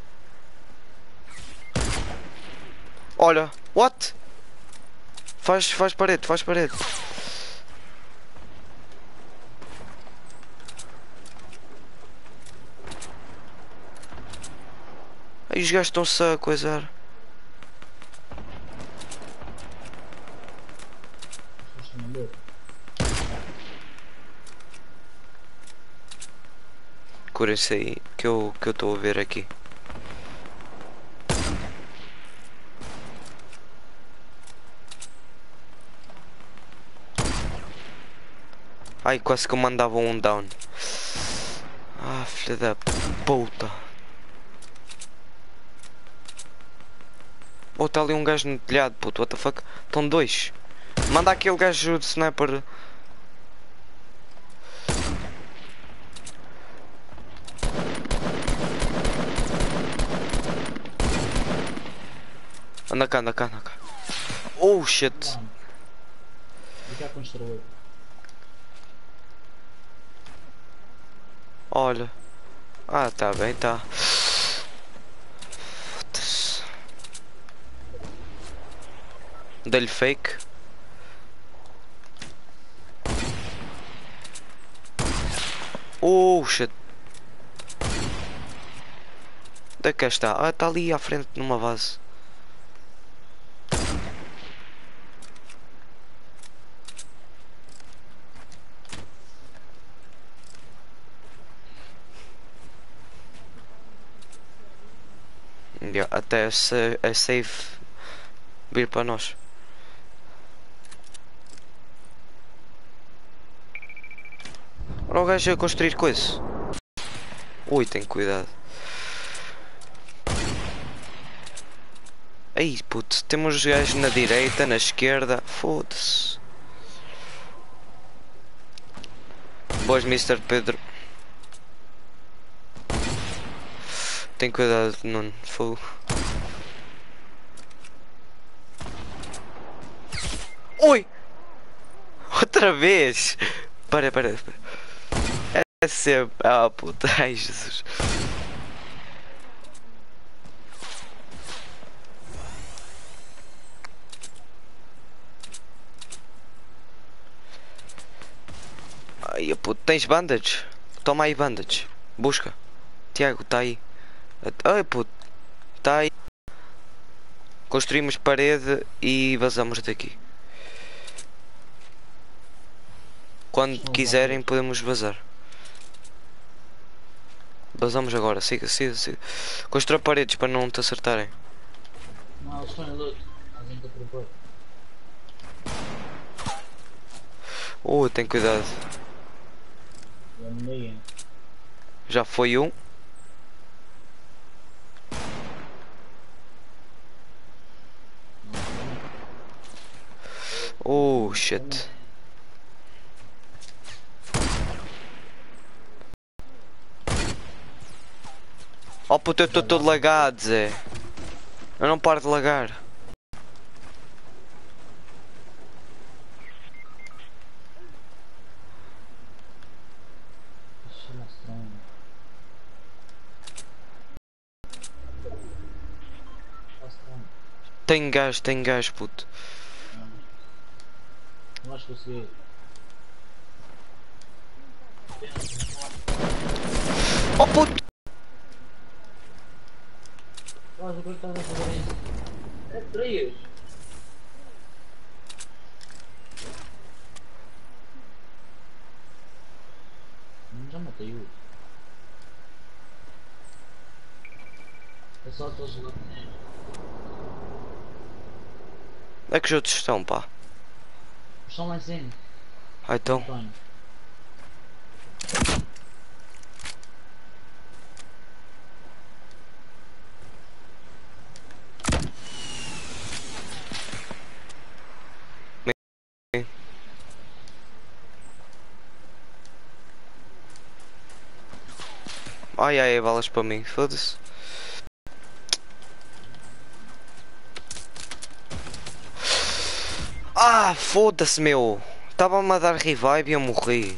Olha, what? Faz, faz parede, faz parede. Aí os gajos estão-se a coisar. Curem-se aí, que eu que eu estou a ver aqui. Ai, quase que eu mandava um down. Ah, filha da puta. Oh, tá ali um gajo no telhado, puto, what the fuck? Estão dois. Manda aquele gajo de sniper. Anda cá, anda cá, anda cá. Oh shit. Ficar construído. Olha. Ah, tá bem, tá. Foda-se. Dei-lhe fake. Oh shit. Onde é que está? Ah, está ali à frente numa base. Yeah, até se é safe vir para nós. Ora o gajo a construir coisas. Ui, tem cuidado. Aí puto, temos os gajos na direita, na esquerda. Foda-se. Boas, mister Pedro. Tem cuidado, Nuno. Fogo. Oi! What outra vez! Para, para, para. É sempre. Ah, puta, ai Jesus. Ai, puto, tens bandage? Toma aí bandage. Busca. Tiago, tá aí. Ai, puto, tá aí. Construímos parede e vazamos daqui. Quando quiserem podemos vazar. Vazamos agora, siga, siga, siga. Constrói paredes para não te acertarem. Não, eles estão em luto. A gente está por Uh, tem cuidado. Eu meio. Já foi um. Oh shit. Oh puto, eu estou todo lagado, Zé. Eu não paro de lagar. Cheira estranho. Está estranho. Tem gás, tem gás, puto. Não acho que consegui. Oh puto! Olha, o que é que estás a fazer isso? É três. Já matei o. É só todos lá. É que os outros estão, pá. Estão lá em cima. Ah, então. António. Ai ai, balas para mim, foda-se. Ah, foda-se, meu. Estava-me a dar revive e eu morri.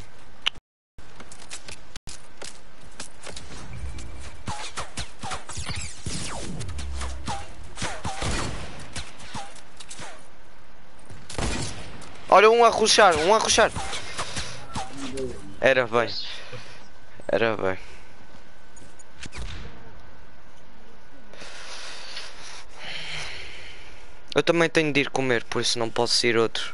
Olha, um a rushar, um a rushar. Era bem, era bem. Eu também tenho de ir comer, por isso não posso ir outro.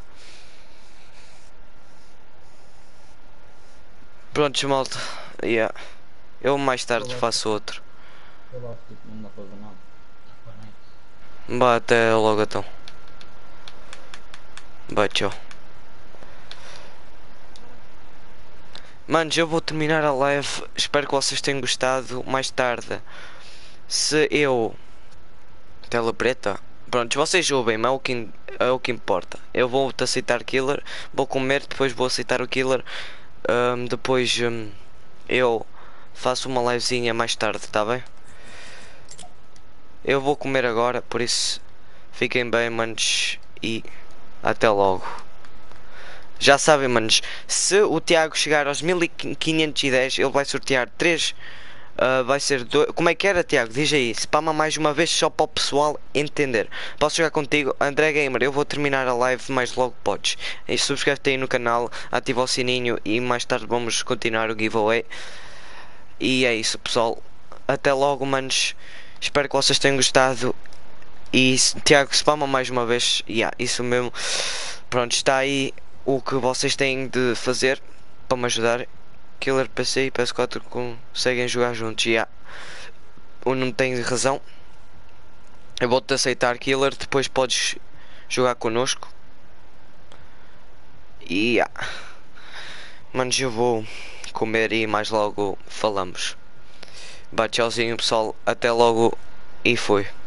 Prontos, malta. Yeah. Eu mais tarde faço outro. Eu lá tipo, não dá para ver nada. Bah, até logo então. Bah, tchau. Manos, eu vou terminar a live. Espero que vocês tenham gostado. Mais tarde, se eu... Tela preta? Pronto, vocês ouvem-me, é o que, é o que importa. Eu vou-te aceitar killer, vou comer, depois vou aceitar o killer. Um, depois um, eu faço uma livezinha mais tarde, tá bem? Eu vou comer agora, por isso fiquem bem, manos, e até logo. Já sabem, manos, se o Tiago chegar aos mil quinhentos e dez, ele vai sortear três. Uh, vai ser dois. Como é que era, Tiago? Diz aí, spama mais uma vez só para o pessoal entender. Posso jogar contigo, André Gamer? Eu vou terminar a live, mas logo podes. E subscreve-te aí no canal, ativa o sininho e mais tarde vamos continuar o giveaway. E é isso, pessoal. Até logo, manos. Espero que vocês tenham gostado. E Tiago, spama mais uma vez. Yeah, isso mesmo. Pronto, está aí o que vocês têm de fazer para me ajudar. Killer P C e P S quatro conseguem jogar juntos. Yeah. O não tem razão. Eu vou-te aceitar, Killer. Depois podes jogar connosco. E yeah. Manos, eu vou comer e mais logo falamos. Bah, tchauzinho, pessoal. Até logo e foi.